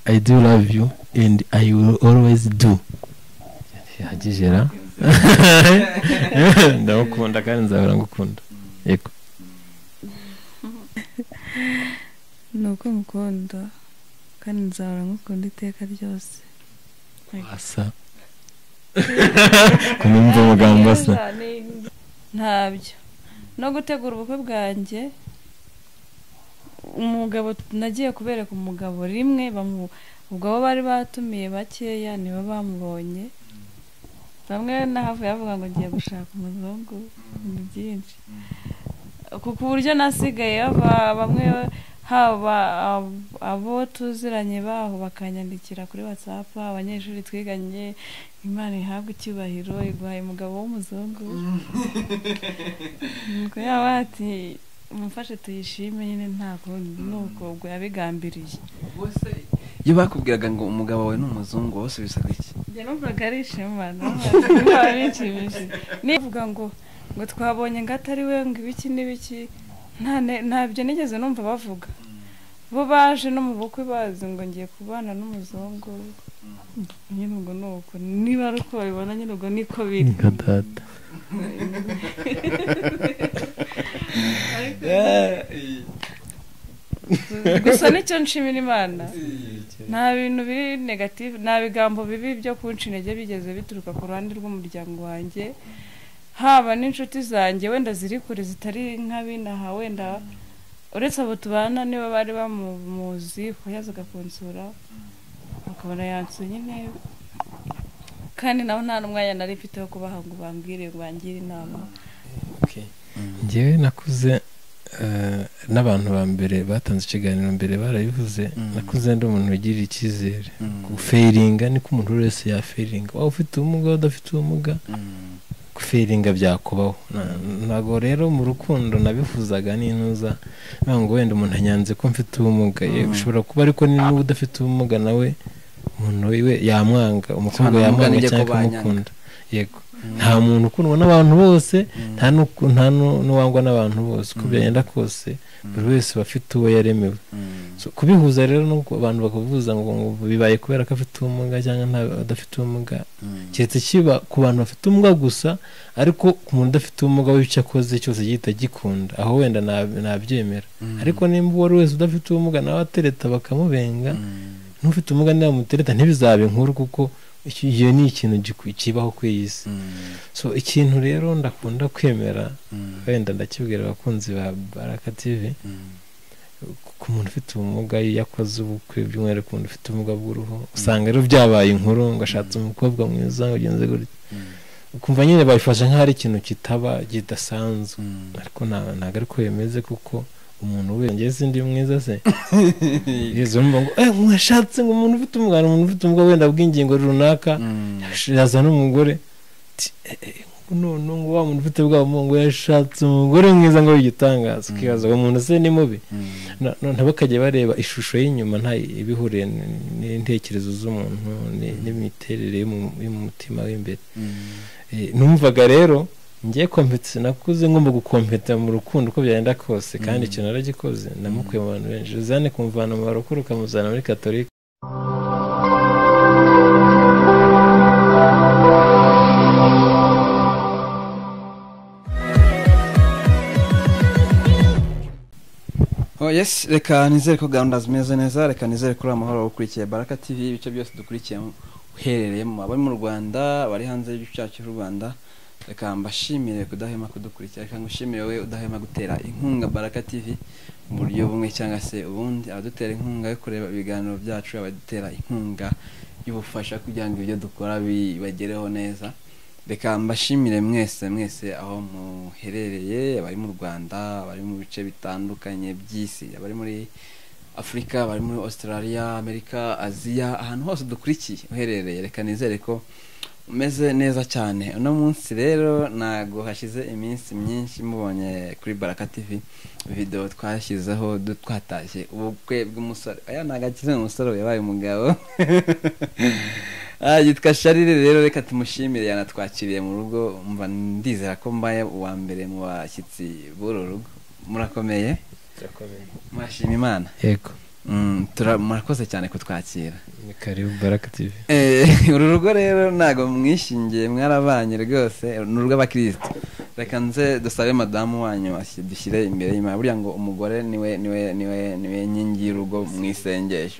I do love you and I will always do. Hagijera ndagukunda kandi nzahora ngukunda. Yego nuko mukunda kandi nzahora ngukunda iteka ryose. Asa kumumva amagambo asa ntabyo no gutegura ubukwe bwanjye. Umugabo nagiye kubereka umugabo rimwe ubwo abo bari batumiye bakeya nibo bamubonye. Bamwe nahavuye bavuga ngo ngiye gushaka umuzungu ni byinshi ku buryo nasigaye bamwe haba abo tuziranye baho bakanyandikira kuri WhatsApp, abanyeshuri twiganye, Imana ihabwe icyubahiro iguhaye umugabo w'umuzungu. Nuko yabati umufashe tuyishime nyine ntabwo nuko ubwo yabigambiriye. Bose iyo bakubwiraga ngo umugabo wawe n'umuzungu wose bisaga iki? Njye numvaga ari ishema n'abinshimishije. Nivuga ngo twabonye ngo atari we ngo ibiki n'ibiki ntabyo nigeze numva bavuga. Bo baje no mu bukwe bazi ngo ngiye kubana n'umuzungu. Nyine ubwo nuko niba ari uko babibona nyine ubwo niko biri. Data gusa nicyo nshimira Imana nta bintu biri negative, nta bigambo bibi byo kunca intege bigeze bituruka ku ruhande rw'umuryango wanjye, haba n'inshuti zanjye wenda ziri kure zitari nk'abinaha wenda uretse abo tubana niba bari bamuzi ko yazaga kunsura bakabona yansuye nyine, kandi nabo nta n'umwanya nari mfite wo kubaha ngo bambwire ngo bangire inama. Njyewe nakuze n'abantu ba mbere batanze ikiganiro mbere barabivuze, nakuze ndi umuntu wigirira icyizere. Guferinga niko umuntu wese yaferinga, waba ufite ubumuga udafite ubumuga guferinga byakubaho. Ntabwo rero mu rukundo nabifuzaga n'intuza ngo wenda umuntu anyanze ko mfite ubumuga, ushobora kuba ariko niba udafite ubumuga nawe umuntu we yamwanga, umukobwa yamwanga cyangwa akamukunda. Yego nta muntu ukundwa n'abantu bose, nta n'uwangwa n'abantu bose, uko byagenda kose buri wese bafite uwo yaremewe. Kubihuza rero nuko abantu bakavuza ngo bibaye kubera ko afite ubumuga cyangwa adafite ubumuga, keretse kiba ku bantu bafite ubumuga gusa, ariko ku muntu udafite ubumuga w'icyo akoze cyose gihita gikunda, aho wenda nabyemera. Ariko nimba uwo wese udafite ubumuga nawe atereta bakamubenga, n'ufite ubumuga niba mutereta ntibizabe inkuru, kuko iyo ni ikintu kibaho ku isi. Ikintu rero ndakunda kwemera, wenda ndakibwira abakunzi ba Baraka TV, ku muntu ufite ubumuga yakoze ubukwe by'umwihariko umuntu ufite ubumuga bw'uruhu, usanga rero byabaye inkuru ngo ashatse umukobwa mwiza ngo ugenze gutya, ukumva nyine babifasha nk'aho ari ikintu kidasanzwe, ariko ntabwo ariko bimeze, kuko umuntu we ngeze ndi mwiza se yezo mba ngo mwashatse ngo umuntu ufite ubumuga wenda bw'ingingo runaka yazana umugore none ngo wa muntu ufite bwa ngo yashatse umugore mwiza ngo yigitangaza, kibaza ngo umuntu se ni mubi. Ntabakajye bareba ishusho y'inyuma, nta ibihuriye n'intekerezo z'umuntu n'imiterere y'umutima w'imbere. Numvaga rero ngiye kompetisi, nakuze ngomba gukompeta mu rukundo uko byagenda kose, kandi ikintu naragikoze, namukuye mu bantu benshi. Josiane kumuvana mu barokore ukamuzana muri Katolika. Yes, reka nizere ko gahunda zimeze neza, reka nizere ko amahoro ukurikiye Baraka TV, ibice byose dukurikiye uherereyemo, abari mu Rwanda, bari hanze y'igihugu cyacu cy'u Rwanda. Reka mbashimire kudahema kudukurikira, reka ngushimire wowe udahema gutera inkunga Baraka TV mu buryo bumwe cyangwa se ubundi, abadutera inkunga yo kureba ibiganiro byacu, abadutera inkunga y'ubufasha kugira ngo ibyo dukora bibagereho neza. Reka mbashimire mwese aho muherereye, abari mu Rwanda, abari mu bice bitandukanye by'isi, abari muri Afrika, abari muri Australia, Amerika, Aziya, ahantu hose dukurikiye uherereye. Reka nizere ko umeze neza cyane. Uno munsi rero nago hashize iminsi myinshi mubonye kuri Baraka TV video twashyizeho twatashye ubukwe bw'umusore. Aya nagakize umusore yabaye umugabo yitwa Sharire. Rero reka tumushimire, yanatwakiriye mu rugo, umva ndizera ko mbaye uwa mbere mu bashyitsi b'uru rugo. Murakomeye? Turakomeye. Mwashima Imana? Yego. murakoze cyane kutwakira. ni karibu Baraka TV. Uru rugo rero ntago mwishingiye mwarabanye rwose ni urw'abakristo. Reka nze dusabe madamu wanyu dushyire imbere y'Imana burya ngo umugore niwe nkingi y'urugo mu isengesho.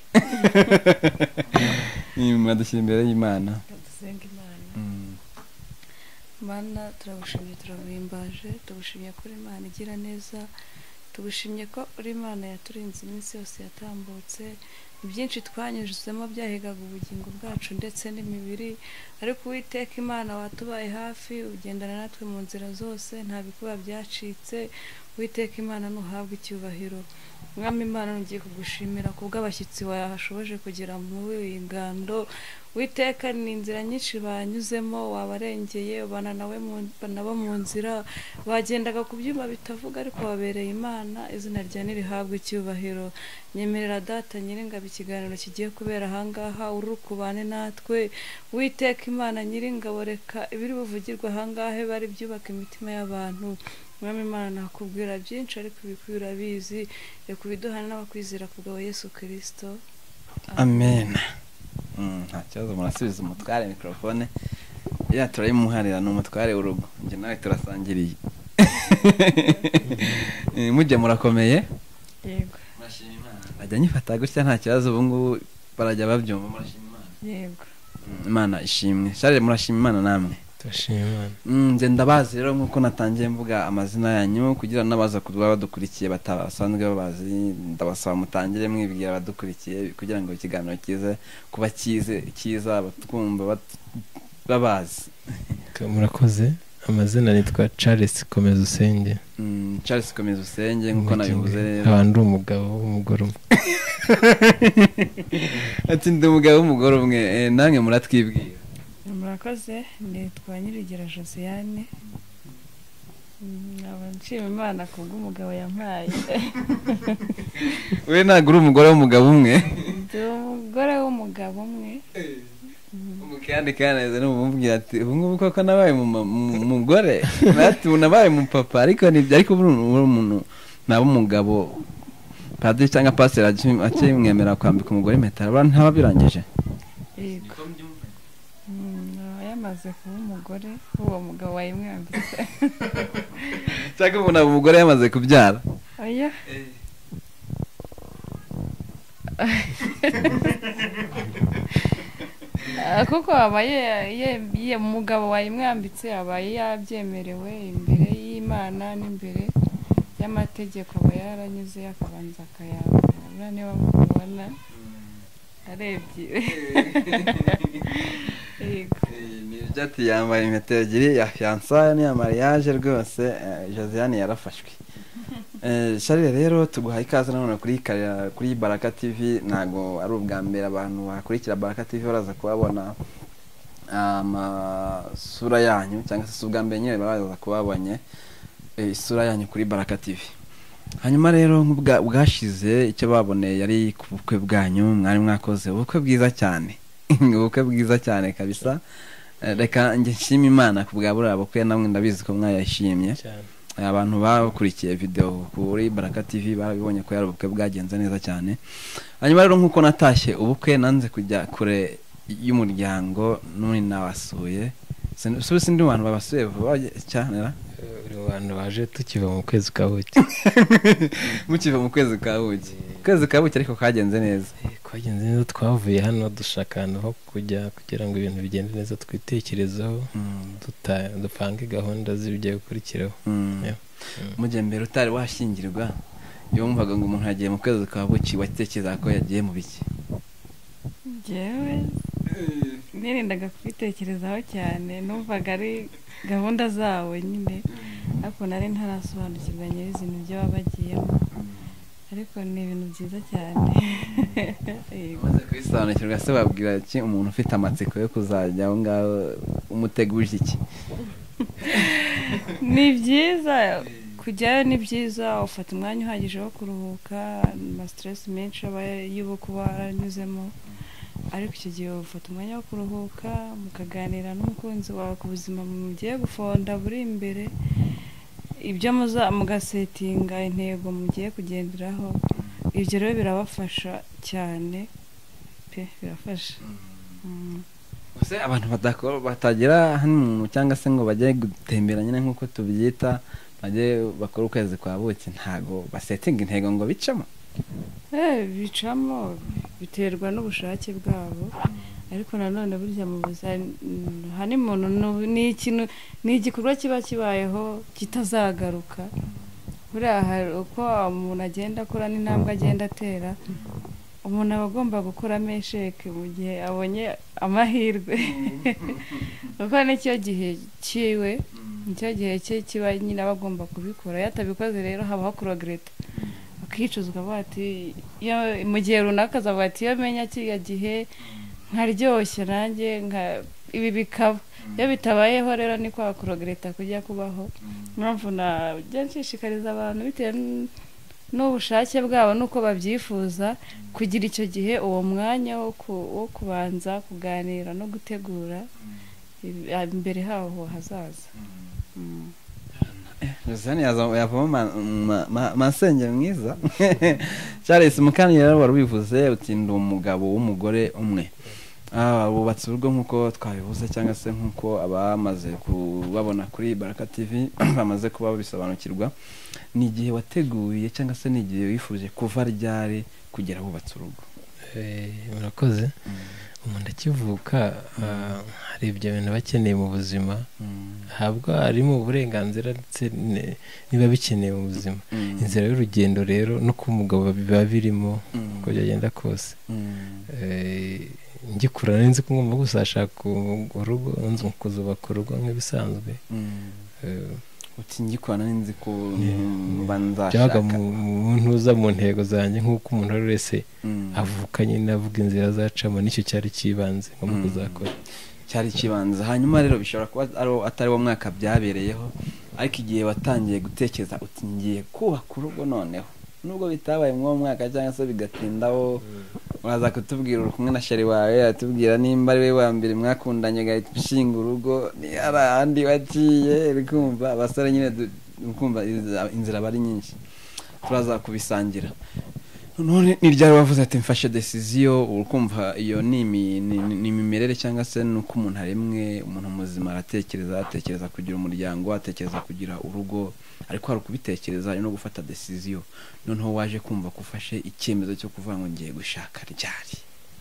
Dushyira imbere y'Imana. dusenga Imana. Mana turagushimye turaguhimbaje tugushimye kuri Imana igira neza tugushimye ko uri Imana yaturinze iminsi yose yatambutse byinshi twanyuzemo byahigaga ubugingo bwacu ndetse n'imibiri ariko Uwiteka Imana watubaye hafi ugendana natwe mu nzira zose nta bikuba byacitse Uwiteka Imana nuhabwa icyubahiro Mwami Imana ngiye kugushimira kubw'abashyitsi wahashoboje kugera muri iyi ngando Uwiteka ni inzira nyinshi banyuzemo wabarengeye ubana nabo mu nzira bagendaga ku byuma bitavuga ariko wabereye Imana izina rya nirihabwa icyubahiro nyemerera data nyiringabo ikiganiro kigiye kubera ahangaha urukubane natwe Uwiteka Imana nyiringabo reka ibiri buvugirwa ahangahe bari byubaka imitima y'abantu Mwami Imana nakubwira byinshi ariko ibikwira bizi reka ubiduhane n'abakwizera kubwa Yesu Kristo Amen. Nta kibazo murasubiza umutware mikrofone turayimuharira ni umutware w'urugo njye nawe turasangiriye. Mujye murakomeye yego murashima Imana bajya nyifata gutya nta kibazo ubu ngubu barajya babyumva murashima Imana yego Imana ishimwe Charles murashima Imana namwe turashima Imana. Nje ndabazi rero nkuko natangiye mvuga amazina yanyu kugira nabaza kudwa badukurikiye batabasanzwe babazi ndabasaba mutangire mwibwira abadukurikiye kugira ngo ikiganiro kize kuba kiza batwumva babazi. Murakoze amazina nitwa Charles Komeza Usenge. Charles Komeza Usenge nkuko nabivuze rero abandi umugabo w'umugore umwe. Ati ndi umugabo w'umugore umwe namwe muratwibwira. murakoze nitwa Nyirigira Josiane nshima Imana kubw'umugabo yampaye. We ntabwo uri umugore w'umugabo umwe? Ndi umugore w'umugabo umwe. Kandi kaneze n'umubwira ati ubu ngubu koko nabaye umugore nati unabaye umupapa ariko uri umuntu naba umugabo padiri cyangwa pastor akimwemera kwambika umugore impeta ntaba birangije. Yego yamaze kuba umugore uwo mugabo wayimwambitse cyangwa umuntu aba umugore yamaze kubyara. oya kuko abaye umugabo wayimwambitse abaye yabyemerewe imbere y'Imana n'imbere y'amategeko aba yaranyuze akabanza akayambara niba mubibona arebye. Ati yambaye impeta ebyiri ya fiançailles n'iya mariage rwose Josiane yarafashwe. Charles rero tuguhaye ikaze nanone kuri Baraka TV ntago ari ubwa mbere abantu bakurikira Baraka TV baraza kubabona amasura yanyu cyangwa se ubwa mbere nyine baraza kubabonye isura yanyu kuri Baraka TV. Hanyuma rero bwashize icyo baboneye yari ku bukwe bwanyu mwari mwakoze ubukwe bwiza cyane. Ubukwe bwiza cyane kabisa. Reka njye nshima Imana kubwa buriya bukwe namwe ndabizi ko mwayashimye. Abantu bakurikiye video kuri Baraka TV barabibonye ko yari ubukwe bwagenze neza cyane. Hanyuma rero nkuko natashye ubukwe nanze kujya kure y'umuryango nuni nawasuye. Sindi abantu babasuye cyane abantu baje tukiva mu kwezi ka buki. Mukiva mu kwezi ka buki. Kwezi ka buki ariko kagenze neza. Kwagenze neza twavuye hano dushakana aho kujya kugira ngo ibintu bigende neza twitekerezaho dupange gahunda z'ibigiye gukurikiraho. Mujye mbere utari washingirwa iyo wumvaga ngo umuntu yagiye mu kwezi ka buki watekereza ko yagiye mu biki? Jewe nirindaga kubitekerezaho cyane numvaga ari gahunda zawe nyine ariko nari ntarasobanukirwa nyirizina ibyo baba bagiyemo ariko ni ibintu byiza cyane. Umaze kubisobanukirwa se babwira iki umuntu ufite amatsiko yo kuzajya aho ngaho umuteguje iki? Ni byiza kujyayo ni byiza ufata umwanya uhagije wo kuruhuka ama stress menshi aba y'ubuko waranyuzemo ariko icyo gihe ufata umwanya wo kuruhuka mukaganira n'umukunzi wawe ku buzima mugiye gufonda buri imbere ibyo mugasetinga intego mugiye kugenderaho ibyo rero birabafasha cyane pe birafasha. Ese abantu batagira hano cyangwa se ngo bajye gutembera nyine nk'uko tubyita bajye bakora ukwezi kwa buki ntago basetinga intego ngo bicamo? Bicamo biterwa n'ubushake bwabo, ariko nanone burya mu buzima hani muntu ni igikorwa kiba kibayeho kitazagaruka. Buriya uko umuntu agenda akora n'intambwe agenda atera, umuntu aba agomba gukuramo esheke mu gihe abonye amahirwe kuko nicyo gihe cyiwe, nicyo gihe cye kiba nyine aba agomba kubikora. Iyo atabikoze rero habaho kurogereta, akicuzwa bati mu gihe runaka azavuga ati iyo menya kiriya gihe nkaryoshye nanjye ibi bikaba. Iyo bitabayeho rero ni kwa kurogereta kujya kubaho. Mpamvu najya nshishikariza abantu bitewe n'ubushake bwabo nuko babyifuza kugira icyo gihe uwo mwanya wo kubanza kuganira no gutegura imbere habo hazaza. Josiane yavamo masenge mwiza. Charles Mukani rero warubivuze uti ndi umugabo w'umugore umwe. Bubatse urugo nk'uko twabivuze cyangwa se nk'uko abamaze kubabona kuri Baraka TV bamaze kuba bisobanukirwa. Ni igihe wateguye cyangwa se ni igihe wifuje kuva ryari kugera wubatse urugo? Murakoze. Umuntu akivuka hari ibyo bintu bakeneye mu buzima, habwa harimo uburenganzira ndetse niba bikeneye mu buzima. Inzira y'urugendo rero no ku mugabo biba birimo uko byagenda kose. Ngikura nzi ko ngomba gusashaka urugo, nzi kuzubaka urugo nk'ibisanzwe. Uti ngikwana nzi ko mbanza byaga mu ntuza mu ntego zanjye nk'uko umuntu wese avukanye navuga inzira zacamo, nicyo cyari kibanze ngomba kuzakora, cyari kibanze. Hanyuma rero bishobora kuba atari wo mwaka byabereyeho, ariko igihe watangiye gutekereza uti ngiye kubaka urugo noneho, nubwo bitabaye mu mwaka cyangwa se bigatindaho, uraza kutubwira uri kumwe na sheri wawe, atubwira nimba ari we wa mbere mwakundanye gahita ushinga urugo, ni arahandi waciye. Urikumva abasore nyine ukumva inzira bari nyinshi, turaza kubisangira. None ni ryari wavuze ati mfashe decision? Urukumva iyo ni imimerere cyangwa se nuko umuntu aremwe, umuntu muzima atekereza kugira umuryango, atekereza kugira urugo, ariko hari kubitekereza no gufata decision. Noneho waje kumva kufashe icyemezo cyo kuvuga ngo ngiye gushaka ryari?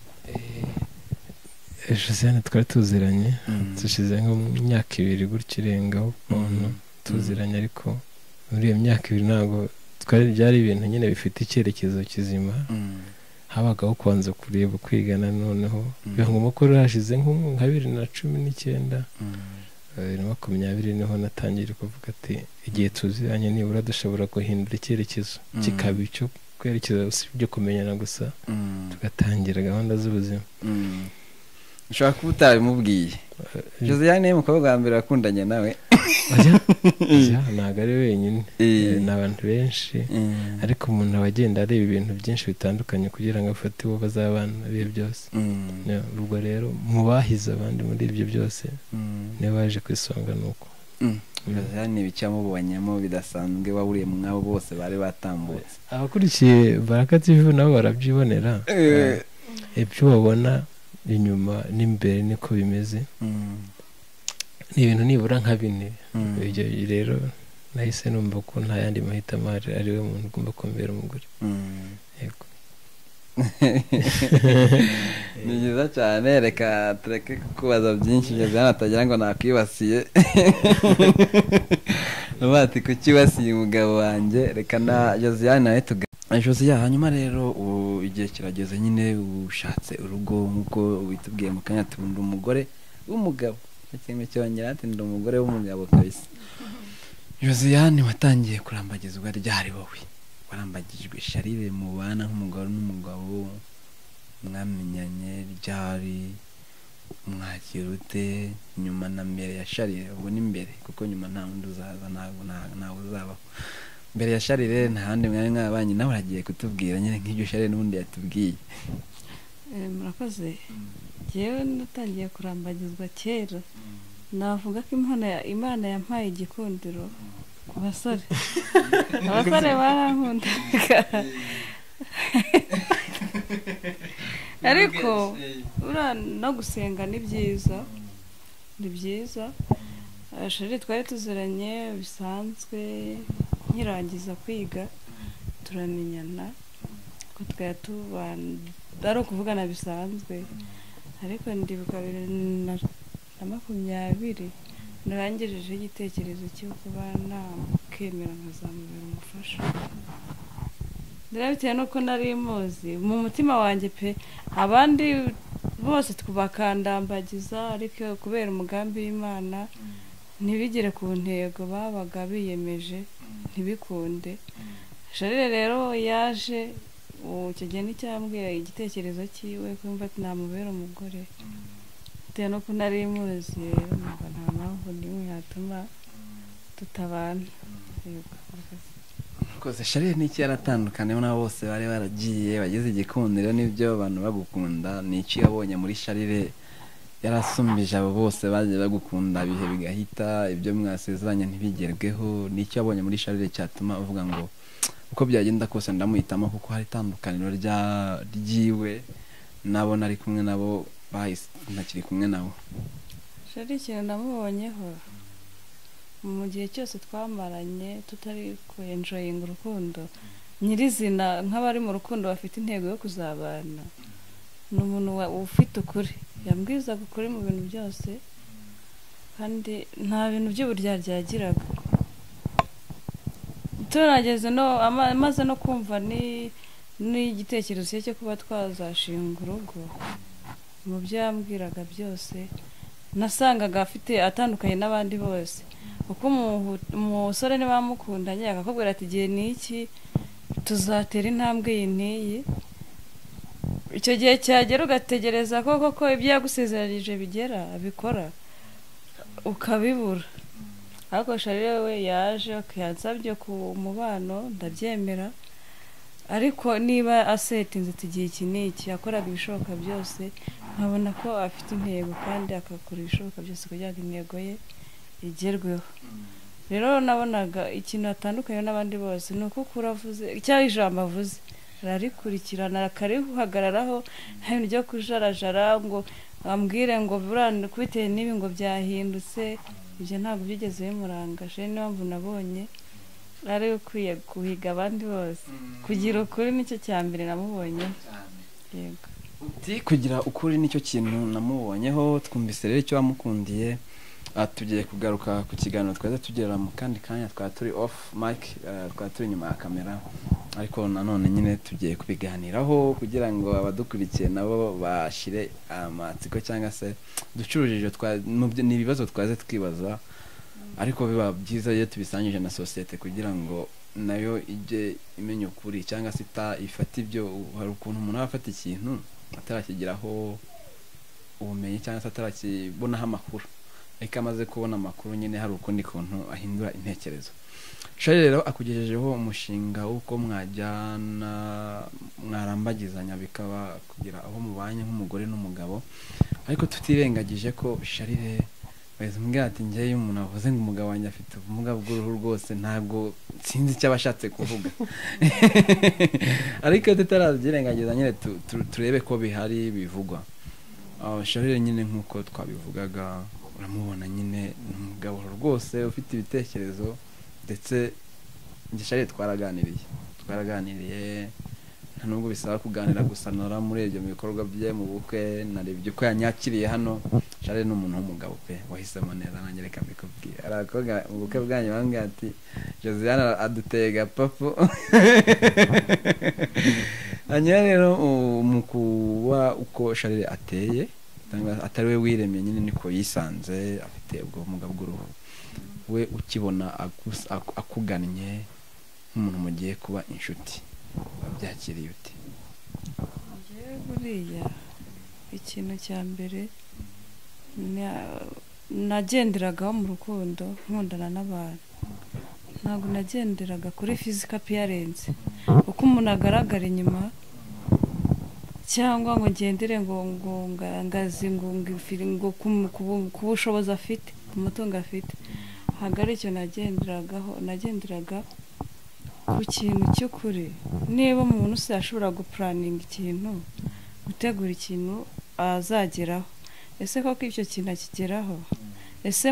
Josiane twari tuziranye tushize nk'imyaka 2 gutyo irengaho umuntu tuziranye, ariko muri iyo myaka 2 ntabwo twari byari ibintu nyine bifite icyerekezo kizima. Habagaho kubanza kureba kwigana, noneho bivuga ngo ko hashize nka 2019 2020 niho natangiye kuvuga ati igihe tuziranye nibura dushobora guhindura icyerekezo kikaba icyo kwerekeza usibye kumenyana gusa, tugatangira gahunda z'ubuzima. Ushobora kuba utabimubwiye Josiane umukobwa wa mbere wakundanye nawe? Ntabwo ari wenyine, ni abantu benshi, ariko umuntu aba agenda areba ibintu byinshi bitandukanye kugira ngo afate uwo bazabana bihe byose. Ubwo rero mu bahize abandi muri ibyo byose niwe waje ku isonga. Nuko Josiane ibicyamubonyemo bidasanzwe waburiye mu mwabo bose bari batambutse. Abakurikiye Baraka TV nabo barabyibonera, ibyo babona inyuma n'imbere niko bimeze. Ni ibintu nibura nka 4. Ibyo rero nahise numva ko nta yandi mahitamo ari we muntu ugomba kumbera umugore. Yego. Ni byiza cyane, reka tureke kubaza byinshi Josiane atagira ngo nakwibasiye. Bati kukiwasiye umugabo wanjye, reka na Josiane nawe Josiane. Hanyuma rero igihe kirageze nyine ushatse urugo nk'uko witubwiye mu kanya, tundi umugore w'umugabo, ikintu cyongera ati ndi umugore w'umugabo kabisa. Josiane watangiye kurambagizwa ryari wowe? Warambagijwe Charire mu bana nk'umugore n'umugabo, mwamenyanye ryari, mwakira ute nyuma na mbere ya Charire? Ubwo ni mbere kuko nyuma nta wundi uzaza, ntawe uzabaho. Mbere ya Charire nta handi mwari mwabanye, nawe uragiye kutubwira nyine nk'ibyo Charire n'ubundi yatubwiye. Murakoze. Jewe natangiye kurambagizwa kera, navuga ko Imana yampaye igikundiro ku basore. Abasore barankunda ariko no gusenga ni byiza, ni byiza. Shari twari tuziranye bisanzwe nkirangiza kwiga turamenyana ko twari tubana ari ukuvugana bisanzwe, ariko ndibuka 2020 narangijeho igitekerezo cyo kuba nakemera nkazamubera umufasha. Bitewe nuko nari muzi mu mutima wanjye pe, abandi bose twubakandambagiza, ariko kubera umugambi w'Imana ntibigire ku ntego babaga biyemeje ntibikunde. Sharire rero yaje icyo gihe n'icyambwira igitekerezo cyiwe kumva ati namubera umugore, bitewe nuko nari muzi rero nta mpamvu n'imwe yatuma tutabana. Koze Sharire n'iki yaratandukaniyeho nabo bose bari baragiye bageze igikundiro n'ibyo abantu bagukunda, n'iki yabonye muri Sharire yarasumbije abo bose bagiye bagukunda bihe bigahita, ibyo mwasezeranye ntibigerweho? N'iki yabonye muri Sharire cyatuma uvuga ngo uko byagenda kose ndamuhitamo kuko hari itandukaniro ryiwe nabo nari kumwe nabo bahise ntakiri kumwe nabo? Sharire ikintu namubonyeho mu gihe cyose twamaranye tutari enjoying urukundo nyirizina, nk'abari mu rukundo bafite intego yo kuzabana, ni umuntu ufite ukuri, yambwizaga ukuri mu bintu byose, kandi nta bintu by'uburyarya yagiraga. Turageze amaze no kumva n'igitekerezo cye cyo kuba twazashinga urugo, mu byo yambwiraga byose nasangaga afite atandukanye n'abandi bose, kuko umusore niba mukundanye akakubwira ati igihe n'iki tuzatera intambwe iyi n'iyi, icyo gihe cyagera ugategereza koko ibyo yagusezeranyije bikora ukabibura. Ariko Sharire we yaje yansabye ku mubano ndabyemera, ariko niba asetinze tugiye iki n'iki yakoraga ibishoboka byose, nkabona ko afite intego kandi akakora ibishoboka byose kugira ngo intego ye igerweho. Rero nabonaga ikintu atandukanye n'abandi bose ni uko uravuze cyangwa ijambo avuze ararikurikirana akarihagararaho, nta bintu byo kujarajara ngo ambwire ngo kubitewe n'ibi ngo byahindutse, ibyo ntabwo byigeze bimurangaje. Niyo mpamvu nabonye ari ukwiye guhiga abandi bose, kugira ukuri nicyo cya mbere namubonye. Yego, kugira ukuri nicyo kintu namubonyeho. Twumvise rero icyo wamukundiye. Tugiye kugaruka ku kiganiro twaza tugera mu kandi kanya, twaba turi off mic, twaba turi inyuma ya kamera, ariko nanone nyine tugiye kubiganiraho kugira ngo abadukurikiye nabo bashire amatsiko, cyangwa se ducurujije n'ibibazo twaze twibaza, ariko biba byiza iyo tubisangije na sosiyete kugira ngo nayo ijye imenya ukuri, cyangwa se ifata ibyo. Hari ukuntu umuntu afata ikintu atarakigiraho ubumenyi, cyangwa se atarakibonaho amakuru, ariko amaze kubona amakuru nyine hari ukundi kuntu ahindura intekerezo. Sharire rero akugejejeho umushinga w'uko mwajyana mwarambagizanya bikaba kugira aho mubanye nk'umugore n'umugabo, ariko tutirengagije ko Sharire wese mbwira ati njyewe umuntu avuze ngo umugabo wanjye afite ubumuga bw'uruhu rwose ntabwo sinzi icyo abashatse kuvuga. Ariko tutarabyirengagiza nyine turebe ko bihari bivugwa. Sharire nyine nk'uko twabivugaga, uramubona nyine ni umugabo rwose ufite ibitekerezo, ndetse Sharire twaraganiriye nta nubwo bisaba kuganira gusa, nora muri ibyo bikorwa bye mu bukwe narebye uko yanyakiriye hano. Sharire ni umuntu w'umugabo pe, wahisemo neza, nanjye reka mbikubwire. Arakoga mu bukwe bwanyu bambwira ati Josiane aduteye gapapu. Hanyuma rero mu kuba uko Sharire ateye, atari we wiremye nyine niko yisanze, afite ubwo bumuga bw'uruhu. We ukibona akugannye nk'umuntu mugiye kuba inshuti, byakiriye ute? Buriya ikintu cya mbere nagenderagaho mu rukundo nkundana n'abantu, ntabwo nagenderaga kuri physical appearance, uko umuntu agaragara inyuma, cyangwa ngo ngendere ngo ngazi ngo ku bushobozi afite, ku mutungo afite. Ntabwo ari icyo nagenderagaho. Nagenderaga ku kintu cy'ukuri niba umuntu se ashobora gupuraninga ikintu gutegura ikintu azageraho ese koko icyo kintu akigeraho ese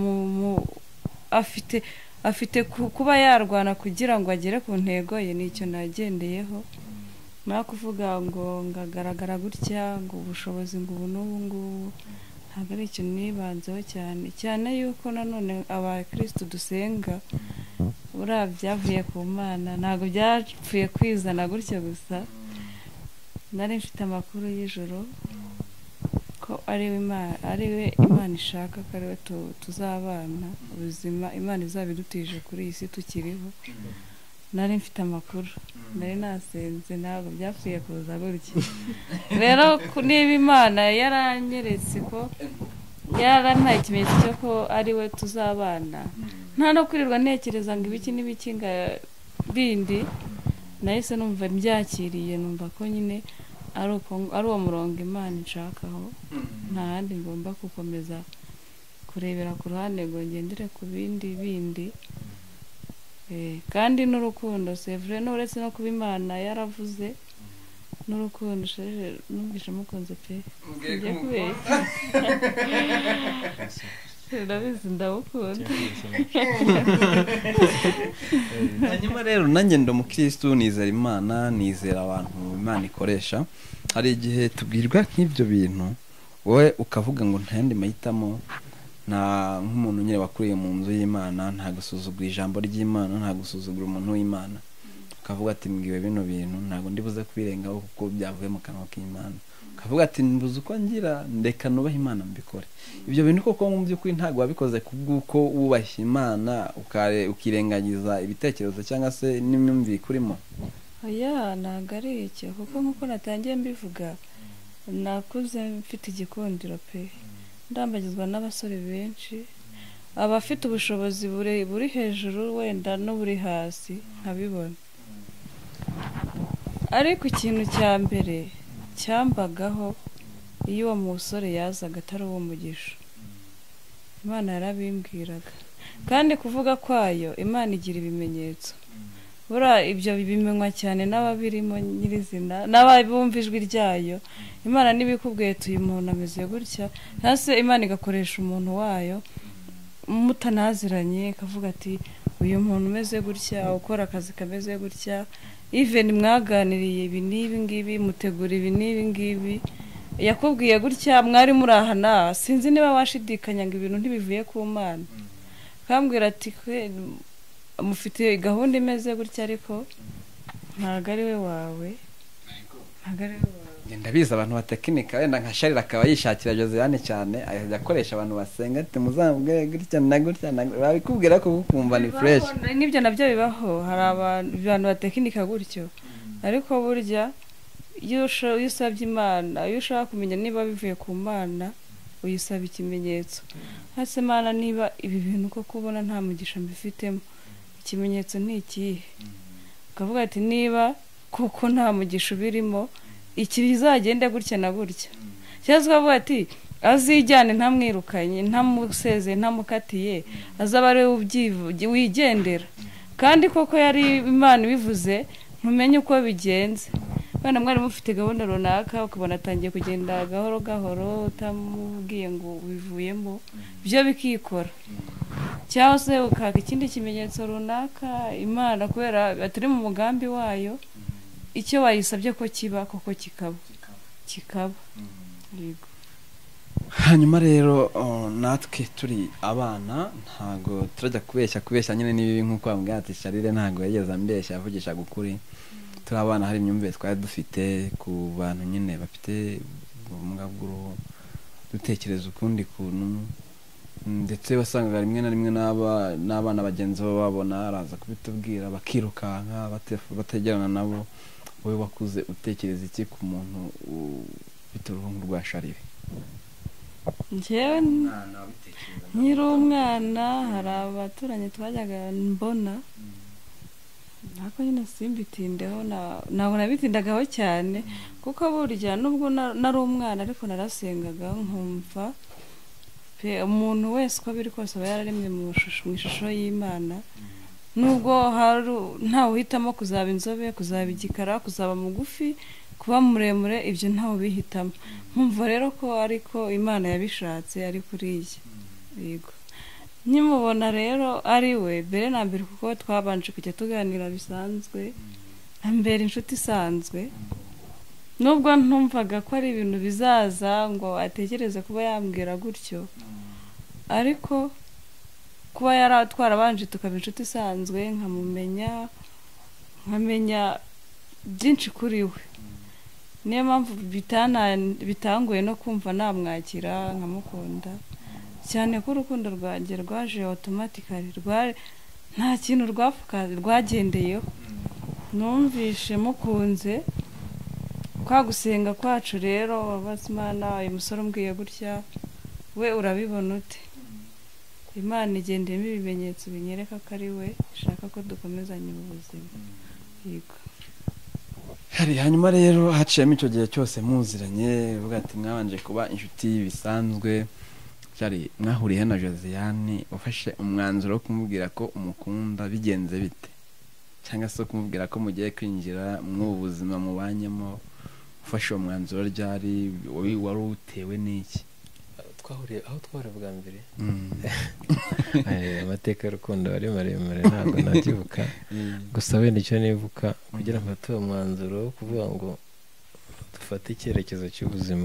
afite kuba yarwana kugira ngo agere ku ntego ye nicyo nagendeyeho nta kuvuga ngo ngagaragara gutya ngo ubushobozi ngo ubu n'ubu ngubu ntabwo ari ikintu nibanzeho cyane cyane yuko nanone abakirisitu dusenga buriya byavuye ku mana ntabwo byapfuye kwizana gutya gusa nari mfite amakuru y'ijoro ko ari we imana ishaka ko ari we tuzabana ubuzima imana izabidutije kuri iyi si tukiriho nari mfite amakuru nari nasenze ntabwo byapfuye kuza gutya rero niba imana yaranyeretse ko yarampaye ikimenyetso cyo ko ari we tuzabana nta no kwirirwa ntekereza ngo ibiki n'ibiki bindi nahise numva mbyakiriye numva ko nyine ari uwo murongo imana inshakaho nta handi ngomba gukomeza kurebera ku ruhande ngo ngendere ku bindi kandi n'urukundo sevure n'uretse no kuba imana yaravuze n'urukundo numvise mukunze pe njye kubeshya ndabizi ndabukunda hanyuma rero nanjye ndi umukirisitu nizera imana nizera abantu imana ikoresha hari igihe tubwirwa nk'ibyo bintu wowe ukavuga ngo nta yandi mahitamo nta nk'umuntu nyine wakuriye mu nzu y'imana nta gusuzugura ijambo ry'imana nta gusuzugura umuntu w'imana ukavuga ati mbwiwe bino bintu ntabwo ndibuze kubirengaho kuko byavuye mu kanwa k'imana ukavuga ati mbuze uko ngira ndeka nubaha imana mbikore ibyo bintu koko mu by'ukuri ntabwo wabikoze kubw'uko wubashye imana ukirengagiza ibitekerezo cyangwa se n'imyumvire ikurimo oya ntabwo ari icyo kuko nk'uko natangiye mbivuga nakuze mfite igikundiro pe ndambagizwa n'abasore benshi abafite ubushobozi buri hejuru wenda n'uburi hasi nkabibona ariko ikintu cya mbere cyambagaho iyo uwo musore yazaga atari uwo mugisha imana yarabimbwiraga kandi kuvuga kwayo imana igira ibimenyetso buriya ibyo bimenywa cyane n'ababirimo nyirizina n'abumva ijwi ryayo imana n'ibikubwiye tuyu muntu ameze gutya hasi imana igakoresha umuntu wayo mutanaziranye ikavuga ati uyu muntu umeze gutya ukora akazi kameze gutya even mwaganiriye ibi n'ibi ngibi mutegura ibi n'ibi ngibi yakubwiye gutya mwari murahana sinzi niba washidikanya ngo ibintu ntibivuye ku mana kambwira ati mufite gahunda imeze gutya ariko ntabwo ari we wawe ndabizi abantu batekinika wenda nka Sharira akaba yishakira Josiane cyane ajya akoresha abantu basenga ati muzambwe gutya na gutya babikubwira ko ukumva ni fresh n'ibyo nabyo bibaho hari abantu batekinika gutyo ariko burya iyo usabye imana iyo ushaka kumenya niba bivuye ku mana uyisaba ikimenyetso hasi imana niba ibi bintu ko kubona nta mugisha mbifitemo ikimenyetso ni ikihe ukavuga ati niba kuko nta mugisha ubirimo iki bizagende gutya na gutya cyangwa ukavuga ati azijyane ntamwirukanye ntamuseze ntamukatiye azaba ari wigendera kandi koko yari imana ibivuze ntumenye uko bigenze bana mwari mufite gahunda runaka ukabona atangiye kugenda gahoro gahoro utamubwiye ngo bivuyemo byo bikikora cyangwa se ukaka ikindi kimenyetso runaka imana kubera atari mu mugambi wayo icyo wayisabye ko kiba koko kikaba yego hanyuma rero natwe turi abana ntago turajya kubeshya nyine n'ibibi nk'uko bambwira ati Sharire ntago yageze ambeshya avugisha gukuri turi abana hari imyumvire twari dufite ku bantu nyine bafite ubumuga bw'uruhu dutekereza ukundi kuntu ndetse wasangaga rimwe na rimwe n'abana bagenzi babo babona araza kubitubwira bakirukanka bategerana nabo wowe wakuze utekereza iki ku muntu ufite uruhu rwa Sharire njyewe nkiri umwana hari abaturanyi twajyaga mbona ntabwo nyine simbitindeho ntabwo nabitindagaho cyane kuko burya nubwo nari umwana ariko narasengaga nkumva umuntu wese uko biri kose aba yararemwe mu ishusho y'imana nubwo ntawe uhitamo kuzaba inzobe kuzaba igikara kuzaba mugufi kuba muremure ibyo ntawe ubihitamo nkumva rero ko ariko Imana yabishatse ari kuriya yego nkimubona rero ari we mbere na mbere kuko twabanje kujya tuganira bisanzwe mbere inshuti isanzwe nubwo ntumvaga ko ari ibintu bizaza ngo atekereze kuba yambwira gutyo ariko kuba twarabanje tukaba inshuti isanzwe nkamenya byinshi kuri we niyo mpamvu bitangoye no kumva namwakira nkamukunda cyane ko urukundo rwanjye rwaje automatically nta kintu rwagendeyeho numvishe mukunze kwa gusenga kwacu rero Imana uyu musore umbwiye gutya we urabibona ute Imana igendemo ibimenyetso binyereka ko ari we ishaka ko dukomezanya ubu buzima yego hanyuma rero haciyemo icyo gihe cyose muziranye uvuga ati mwabanje kuba inshuti bisanzwe cyari mwahuriye na Josiane ufashe umwanzuro wo kumubwira ko umukunda bigenze bite cyangwa se kumubwira ko mugiye kwinjira mu buzima mubanyemo ufashe uwo mwanzuro ryari wari utewe n'iki aho twahuriye bwa mbere amateka y'urukundo ari maremare ntabwo nabyibuka gusa wenda icyo nibuka kugira ngo tuwe umwanzuro wo kuvuga ngo dufate icyerekezo cy'ubuzima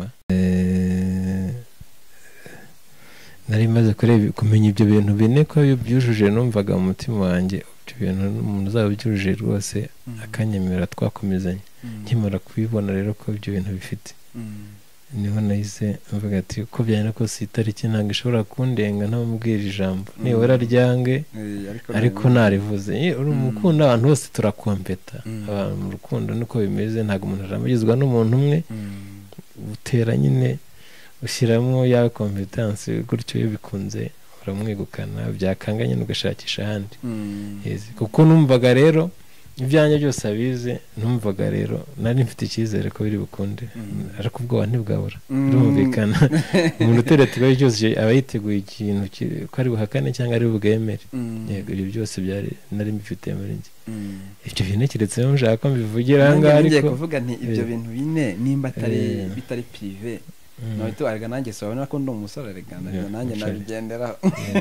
nari maze kumenya ibyo bintu bine ko byujuje numvaga mu mutima wanjye ibyo bintu umuntu uzaba byujuje rwose akanyemera twakomezanya nkimara kubibona rero ko ibyo bintu bifite niho nahise mvuga ati uko byari kose itariki ntabwo ishobora kundenga ntamubwira ijambo nibura ryange ariko narivuze uri umukunda abantu bose turakompeta abantu mu rukundo niko bimeze ntabwo umuntu aramugizwa n'umuntu umwe utera nyine ushyiramo ya kompetansi gutyo iyo bikunze uramwegukana byakanga nyine ugashakisha ahandi kuko numvaga rero ibyanjye byose abize numvaga rero nari mfite icyizere ko biri bukunde ariko ubwoba ntibwabura birumvikana umuntu uteretwa cyose aba yiteguye ikintu ko ari buhakane cyangwa ari bubwemere yego ibyo byose byari nari mbifite muri njye ibyo bintu keretse nshaka ko mbivugira aha ngaha ariko ngiye kuvuga nti ibyo bintu bine nimba bitari prive nahita warega nanjye sobona ko ndi umusore regana nanjye nabigenderaho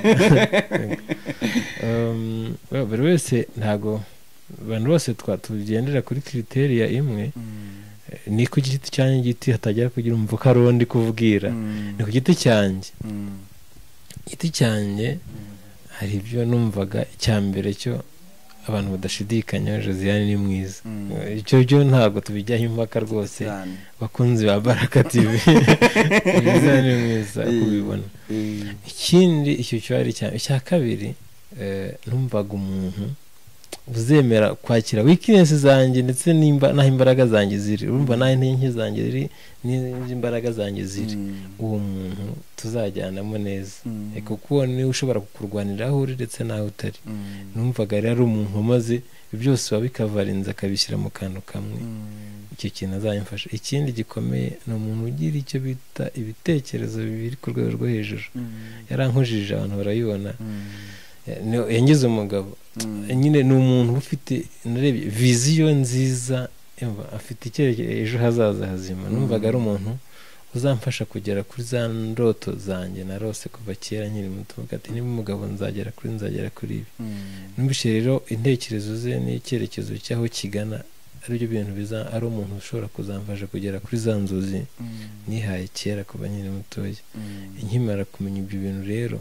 buri wese ntago abantu bose tugendera kuri kriteriya imwe ni ku giti cyanjye igiti hatajya kugira umvuka rundi kubwira ni ku giti cyanjye igiti cyanjye hari ibyo numvaga icya mbere cyo abantu badashidikanya Josiane ni mwiza icyo byo ntabwo tubijyaho impaka rwose bakunzi ba Baraka TV Josiane ni mwiza kubibona ikindi icyo cyari icya kabiri numvaga umuntu uzemera kwakira weakness zanjye ndetse n'aho imbaraga zanjye ziri urumva naho intege zanjye ziri n'imbaraga zanjye ziri uwo muntu tuzajyanamo neza kuko niwe ushobora kukurwanira aho uri ndetse n'aho utari numvaga rero umuntu umaze byose wabikavarinze akabishyira mu kantu kamwe icyo kintu azamfasha ikindi gikomeye ni umuntu ugira icyo bita ibitekerezo biri ku rwego rwo hejuru yarankujije abantu barayibona yangize umugabo nyine ni umuntu ufite viziyo nziza afite icyerekezo ejo hazaza hazima numvaga ari umuntu uzamfasha kugera kuri za ndoto zanjye narose kuva kera nkiri muto ati niba umugabo nzagera kuri ibi numvise rero intekerezo ze n'icyerekezo cy'aho kigana aribyo bintu biza ari umuntu ushobora kuzamfasha kugera kuri za nzozi nihaye kera kuva nkiri mutoya nkimara kumenya ibyo bintu rero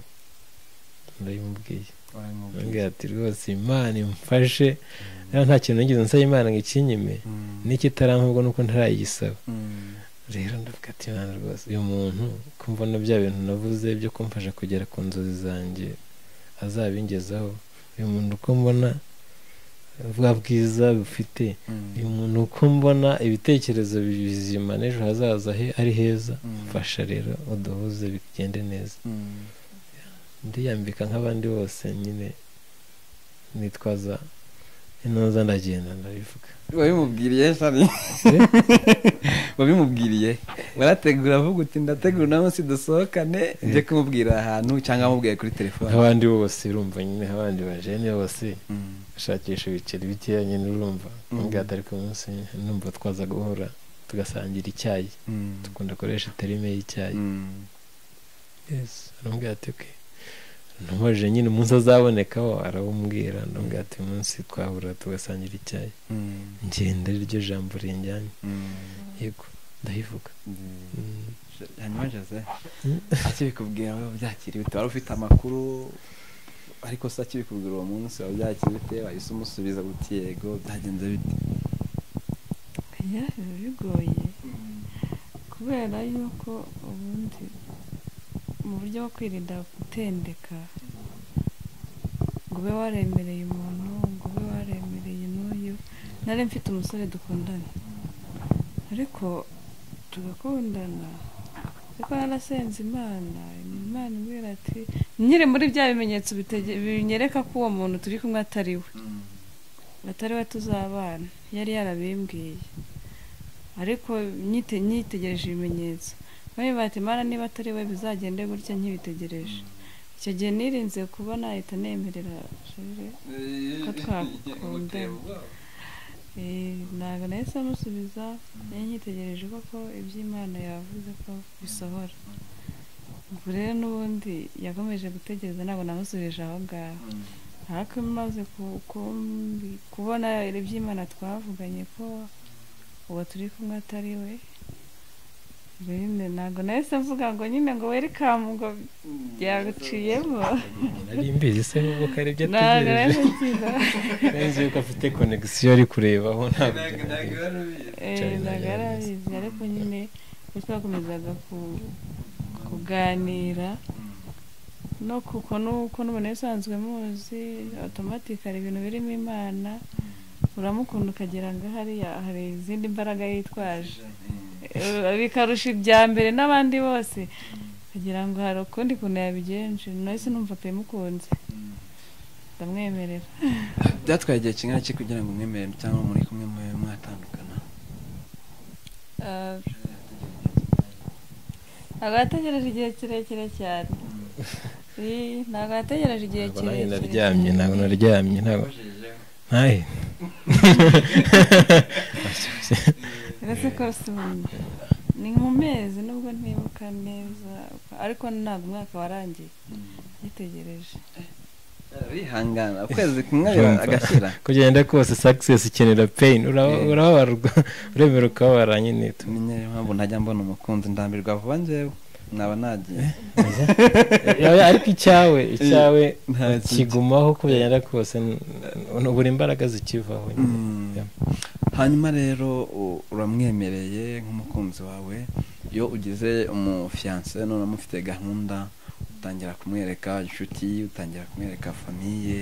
ndabimubwiye ati rwose Imana imfashe nta kintu nigeze nsaba Imana ngo ikinyime n'ikitarampa nuko ntarayigisaba rero ndavuga ati Imana rwose uyu muntu ko mbona bya bintu navuze byo kumfasha kugera ku nzozi zanjye azabingezaho uyu muntu uko mbona bwa bwiza bufite uyu muntu uko mbona ibitekerezo bizima n'ejo hazaza he ari heza mfasha rero uduhuze bigende neza ndiyambika nk'abandi bose nyine nitwaza inoza ndagenda ndabivuga wabimubwiriye shari wabimubwiriye warategura avuga uti ndategura nawe si dusohokane njye kumubwira ahantu cyangwa amubwiye kuri telefone nk'abandi bose urumva nyine abandi bajene bose ashakisha ibiceri bikeya nyine urumva mbwira atari ku munsi numva twaza guhura tugasangira icyayi dukunda koresha terime y'icyayi arambwira ati okay ntumajije nyine umunsi azabonekaho arawumbwira ndambwira ati umunsi twahura tugasangira icyayi ngenda iryo jambo rinjyanye yego ndahivuga hanyuma Jose akibikubwira wowe byakiriye bite wari ufite amakuru ariko se akibikubwira uwo munsi waba byakiriye bite wahise umusubiza guti yego byagenze bite bigoye kubera yuko ubundi mu buryo bwo kwirinda gutendeka ngo ube waremereye umuntu ngo ube waremereye n'uyu nari mfite umusore dukundana ariko tugakundana ariko narasenze imana imbwira ati nyiri muri bya bimenyetso binyereka ko uwo muntu turi kumwe atari we tuzabana yari yarabimbwiye ariko nyitegereje ibimenyetso bamwe bati imana niba atari we bizagende gutya nkibitegereje icyo gihe nirinze kuba nahita nemerera ko twakundana ntabwo nahise amusubiza nkitegereje koko iby'imana yavuze ko bisohora ubwo rero n'ubundi yakomeje gutegereza ntabwo namusubije aho ngaho ariko maze kubona iby'imana twavuganye ko uwo turi kumwe atari we ntabwo nahise mvuga ngo nyine ngo welikamu ngo byaguciyemo nari mbizi se nubwo kare ibyo ategereje nzi yuko afite konegisiyo ari kurebaho ntabwo yarabizi ariko nyine twakomezaga kuganira no kuko nuko n'umuntu yasanzwe muzi otomatikari ibintu birimo imana uramukunda ukagira ngo hariya hari izindi mbaraga yitwaje bikarusha ibya mbere n'abandi bose kugira ngo hari ukundi kuntu yabigenje nahise numva pe mukunze ndamwemerera byatwaye igihe kingana iki kugira ngo umwemerere cyangwa muri kumwe mwatandukana ntabwo yategereje igihe kirekire cyane ntabwo yategereje igihe kirekire ntabwo naryamye ntabwo ntahe uretse ko ni mu mezi nubwo ntibuka neza ariko ntabwo umwaka warangiye yitegereje bihangana ukwezi kumwe agashyira kugenda kose success ikenera pain urababarwa uremera ukababara nyine niyo mpamvu ntajya mbona umukunzi ndambirwa vuba njyewe naba nagiye ariko icyawe kigumaho uko byagenda kose buri imbaraga zikivaho hanyuma rero uramwemereye nk'umukunzi wawe iyo ugize umufiyanse none mufite gahunda utangira kumwereka inshuti utangira kumwereka famiye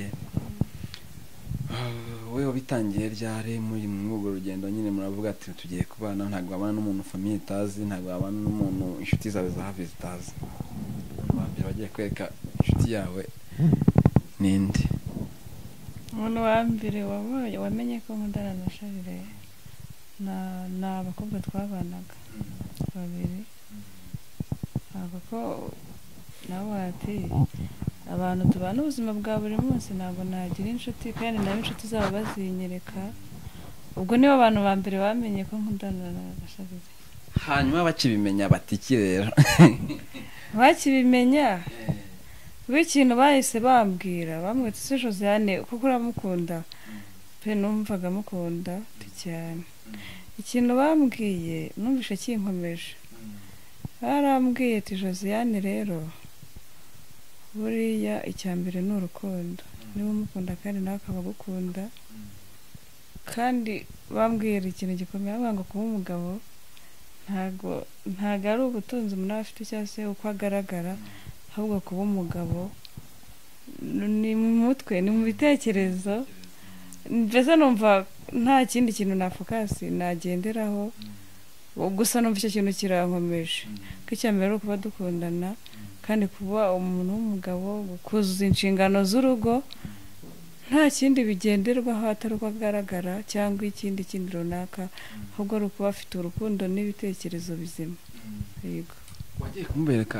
wowe wabitangiye ryari muri urwo rugendo nyine muravuga ati tugiye kubana ntabwo wabana n'umuntu famiye itazi ntabwo wabana n'umuntu inshuti zawe za hafi zitazi wambere wagiye kwereka inshuti yawe ninde umuntu wa mbere wamenye ko nkundana na Charire ni abakobwa twabanaga babiri ntabwo ko nabo ati abantu tubana ubuzima bwa buri munsi ntabwo nagira inshuti kandi nabo inshuti zabo bazinyereka ubwo nibo abantu ba mbere bamenye ko nkundana na Charire hanyuma bakibimenya batiki rero bakibimenya ikintu bahise bambwira bamwita se Josiane kuko uramukunda pe numvaga mukunda cyane ikintu bambwiye numvishe kinkomeje barambwiye ati Josiane rero buriya icya mbere ni urukundo niba umukunda kandi nawe akaba agukunda kandi bambwira ikintu gikomeye bavuga ngo kuba umugabo ntago ari ubutunzi umuntu aba afite cyangwa se uko agaragara ahubwo kuba umugabo ni mu mutwe ni mu bitekerezo mbese numva nta kindi kintu na fokasi nagenderaho gusa numva icyo kintu kirankomeje ko icya mbere ari ukuba dukundana kandi kuba umuntu w'umugabo kuzuza inshingano z'urugo nta kindi bigenderwaho atari uko agaragara cyangwa ikindi runaka ahubwo ari ukuba afite urukundo n'ibitekerezo bizima yego wagiye kumubereka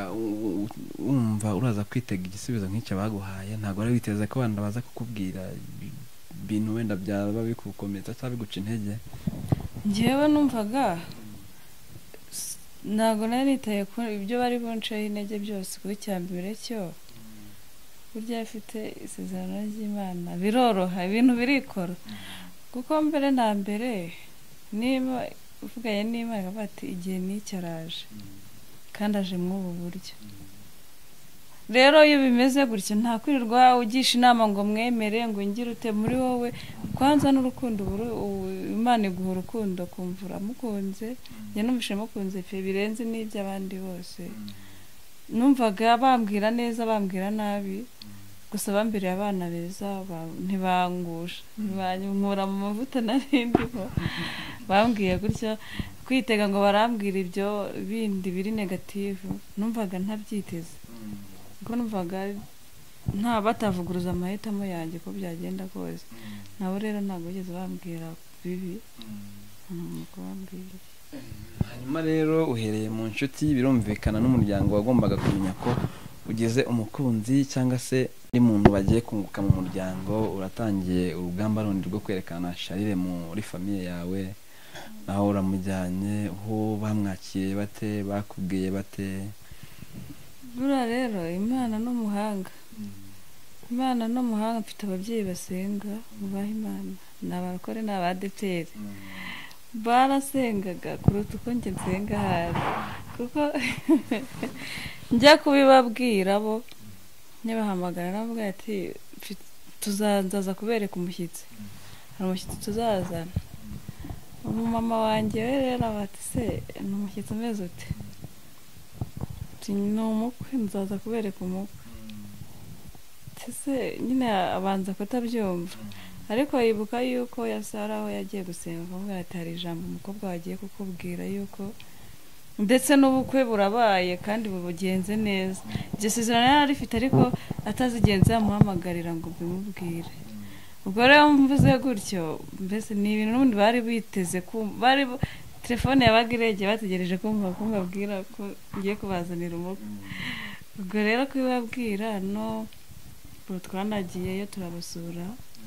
wumva uraza kwitega igisubizo nk'icyo baguhaye ntabwo wari witeze ko abana baza kukubwira bintu wenda byaba bikukomeretsa cyangwa biguca intege? njyewe numvaga ntabwo nari nitaye ku ibyo bari bunceho intege byose, kuko icya mbere cyo burya afite isezerano ry'Imana biroroha, ibintu birikora. Kuko mbere na mbere niba uvuganye n'Imana ikavuga ati igihe n'icyo araje kandi aje muri ubu buryo, rero iyo bimeze gutya nta kwirirwa ugisha inama ngo mwemere ngo ngire ute. Muri wowe kwanza n'urukundo, Imana iguha urukundo kumva uramukunze. njye numvise mukunze pe birenze n'iby'abandi bose. numvaga bambwira neza bambwira nabi, gusa bambiriye abana beza, ntibangusha ntibanyura mu mavuta narindiho. bambwiye gutyo kwitega ngo barambwira ibyo bindi biri negativu, numvaga ntabyiteze, kuko numvaga nta batavuguruza amahitamo yanjye ko byagenda kose. nabo rero ntabwo bigeze bambwira bibi. Hanyuma rero uhereye mu nshuti, birumvikana n'umuryango wagombaga kumenya ko ugeze umukunzi cyangwa se undi muntu bagiye kunguka mu muryango. Uratangiye urugamba rundi rwo kwerekana Charles muri famiye yawe, naho uramujyanye. aho bamwakiriye bate, bakubwiye bate? buriya rero Imana n'umuhanga, Imana n'umuhanga. mfite ababyeyi basenga bubaha Imana, ni abarokore ni abadeperi. barasengaga kuruta uko njye nsenga ahari, kuko njya kubibabwira bo ntibahamagara navuga ati tuzanzaza kubereka umushyitsi, hari umushyitsi tuzazana. umumama wanjye we rero bati se ni umushyitsi umeze ute? ni umukwe, nzaza kubereka umukwe. ese nyine abanza kutabyumva, ariko yibuka yuko yasara aho yagiye gusenga akavuga ati hari ijambo umukobwa wagiye kukubwira yuko ndetse n'ubukwe burabaye kandi bugenze neza. iryo sezerano yari arifite ariko atazigenza yamuhamagarira ngo bimubwire. ubwo rero mvuze gutyo, mbese ni ibintu n'ubundi bari biteze bari telefone yabaga iregeye bategereje kumva ko mbabwira ko ngiye kubazanira umukwe. ubwo rero kubibabwira no twanagiyeyo turabasura,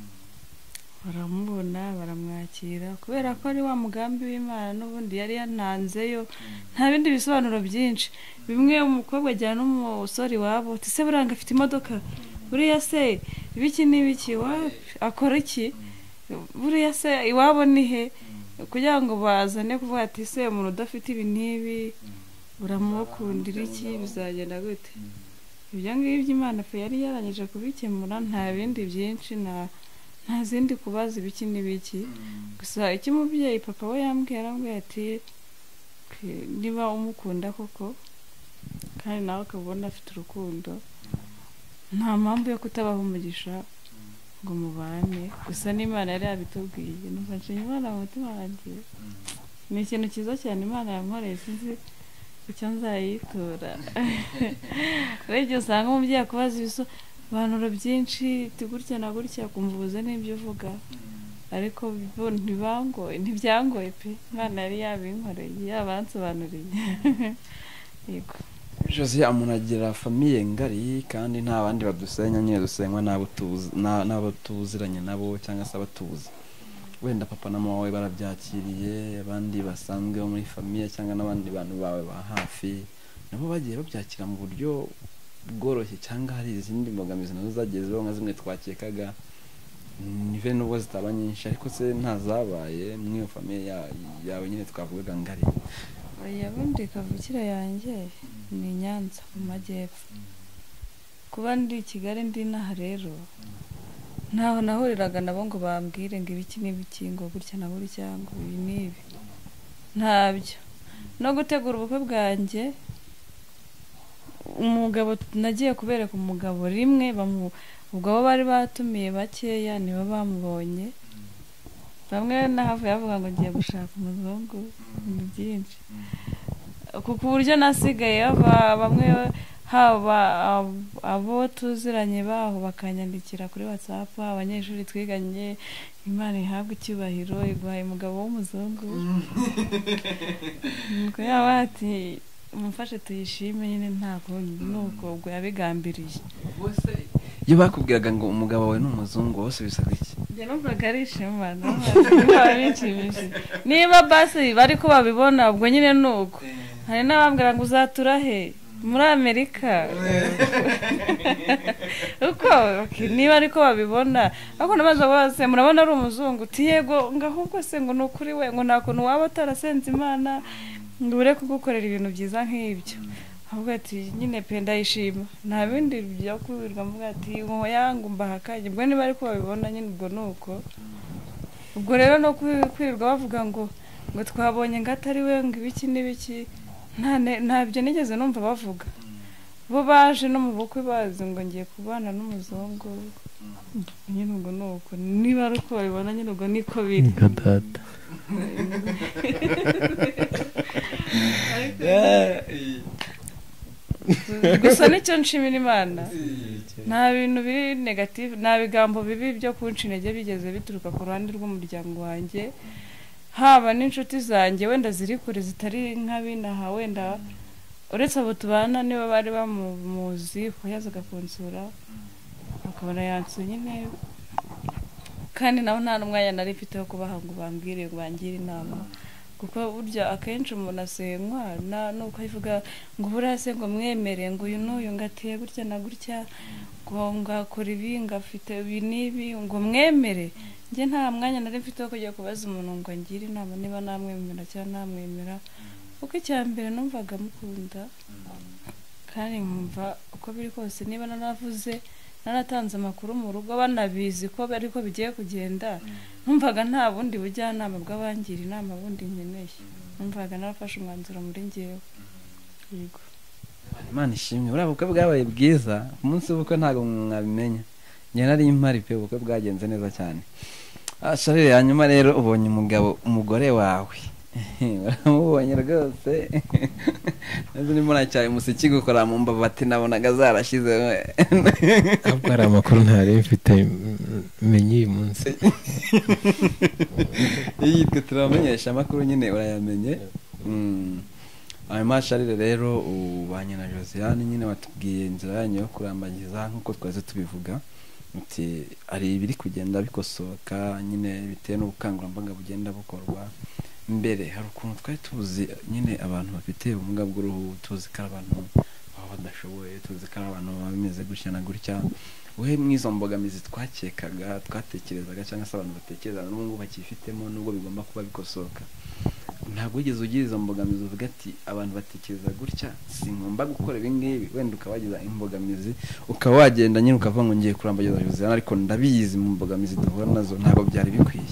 baramubona baramwakira, kubera ko ari wa mugambi w'Imana n'ubundi yari yananzeyo. nta bindi bisobanuro byinshi. bimwe umukobwa ajyana n'umusore iwabo, ese buranga afite imodoka, buriya se ibiki n'ibiki, akora iki, buriya se iwabo ni he, kugira ngo bazane kuvuga ati se umuntu udafite ibi n'ibi uramukundira iki, bizagenda gute? ibyo ngibyo Imana pe yari yarangije kubikemura, nta bindi byinshi, nta zindi kubaza ibiki n'ibiki. gusa icyo umubyeyi papa we yambwira ati niba umukunda koko kandi nawe ukabona afite urukundo, nta mpamvu yo kutabaho umugisha ngo mubane. gusa n'Imana yari yabitubwiye, numva nshimye Imana mu mutima wanjye. ni ikintu cyiza cyane Imana yankoreye, sinzi icyo nzayitura. rero igihe usanga umubyeyi akubaza ibisobanuro byinshi gutya na gutya, kumva ubuze n'ibyo uvuga, ariko bo ntibyangoye pe. Imana yari yabinkoreye, yabansobanuriye. yego Josie, umuntu agira famiye ngari kandi nta bandi badusenya, nyine dusenywa n'abo tuziranye nabo cyangwa se abatuzi. wenda papa na mama wawe barabyakiriye, abandi basanzwe bo muri famiye cyangwa n'abandi bantu bawe ba hafi nabo bagiye babyakira mu buryo bworoshye, cyangwa hari izindi mbogamizi nazo zagiye zibaho nka zimwe twakekaga, nive nubwo zitaba nyinshi ariko se ntazabaye mw'iyo famiye yawe nyine twavugaga ngari? oya, bundi kavukire yanjye ni Nyanza mu majyepfo. kuba ndi i Kigali ndi inaha rero ntaho nahuriraga nabo ngo bambwire ngo ibiki n'ibiki, ngo gutya na gutya, ngo ibi n'ibi, ntabyo. no gutegura ubukwe bwanjye, umugabo nagiye kubereka umugabo rimwe, ubwo bo bari batumiye bakeya nibo bamubonye. bamwe nahavuye bavuga ngo ngiye gushaka umuzungu, ibintu byinshi, ku buryo nasigaye bamwe haba abo tuziranye baho bakanyandikira kuri WhatsApp, abanyeshuri twiganye, Imana ihabwa icyubahiro iguhaye umugabo w'umuzungu. nuko yaba ati umufashe tuyishime nyine, nta kundi, nuko ubwo yabigambiriye. iyo bakubwiraga ngo umugabo wawe ni umuzungu, wose bisaga iki? njye numvaga ari ishema bishimishije niba basi bari ko babibona ubwo nyine ni uko hari n'abambwira ngo uzatura he muri Amerika uko niba ariko babibona ariko nabaza bose murabona ari umuzungu uti yego ngahubwo se ngo nukuri we ngo nta kuntu waba atarasenze Imana ngo ure kugukorera ibintu byiza nk'ibyo ahubwo ati nyine pe ndayishima nta bindi byo kubirwa mvuga ati ngo yangu mbahakanye ubwo niba ariko babibona nyine ubwo nuko ubwo rero no kwirirwa bavuga ngo twabonye ngo atari we ngo ibiki n'ibiki ntabyo nigeze numva bavuga bo baje no mu bukwe bazi ngo ngiye kubana n'umuzungu nyine ubwo nuko niba ari uko babibona nyine ubwo niko biri nka data gusa nicyo nshimira Imana nta bintu biri negative nta bigambo bibi byo kunca intege bigeze bituruka ku ruhande rw'umuryango wanjye haba n'inshuti zanjye wenda ziri kure zitari nk'abinaha wenda uretse abo tubana niba bari bamuzi ko yazaga kunsura bakabona yansuye nyine kandi nabo nta n'umwanya nari mfite wo kubaha ngo bambwire ngo bangire inama kuko burya akenshi umuntu asenywa nuko avuga ngo burase ngo mwemere ngo uyu n'uyu ngatiye gutya na gutya ngo ngakora ibi ngafite ibi n'ibi ngo mwemere njye nta mwanya nari mfite wo kujya kubaza umuntu ngo ngire inama niba namwemera cyangwa ntamwemera kuko icya mbere numvaga mukunda kandi nkumva uko biri kose niba naravuze naratanze amakuru mu rugo banabizi ko ariko bigiye kugenda numvaga nta bundi bujyanama bw'abangira inama bundi nkeneye numvaga narafashe umwanzuro muri njyewe yego Imana ishimwe buriya bukwe bwabaye bwiza ku munsi w'ubukwe ntabwo mwabimenya njye nari impari pe ubukwe bwagenze neza cyane Charles hanyuma rero ubonye umugore wawe baramubonye rwose nzi ni muracyari musiki gukora mu mbabati nabonaga zarashize ahubwo ari amakuru ntari mfite menye uyu munsi yitwe turamenyesha amakuru nyine urayamenye hanyuma Charles rero ubanye na Josiane nyine watubwiye inzira yanyu yo kurambagiza nk'uko twaze tubivuga muti ari ibiri kugenda bikosoka nyine bitewe n'ubukangurambaga bugenda bukorwa mbere hari ukuntu twari tuzi nyine abantu bafite ubumuga bw'uruhu tuzi ko abantu baba badashoboye tuzi ko abantu baba bameze gutya na gutya we mwizo mbogamizi twakekaga twatekerezaga cyangwa se abantu batekereza n'ubwo bakifitemo nubwo bigomba kuba bikosoka ntabwo wigeze ugira izo mbogamizi uvuga ati abantu batekereza gutya singomba gukora ibi ngibi wenda ukabagiza imbogamizi ukaba wagenda nyine ukavuga ngo ngiye kurambagiza Josiane ariko ndabizi mu mbogamizi duhura nazo ntabwo byari bikwiye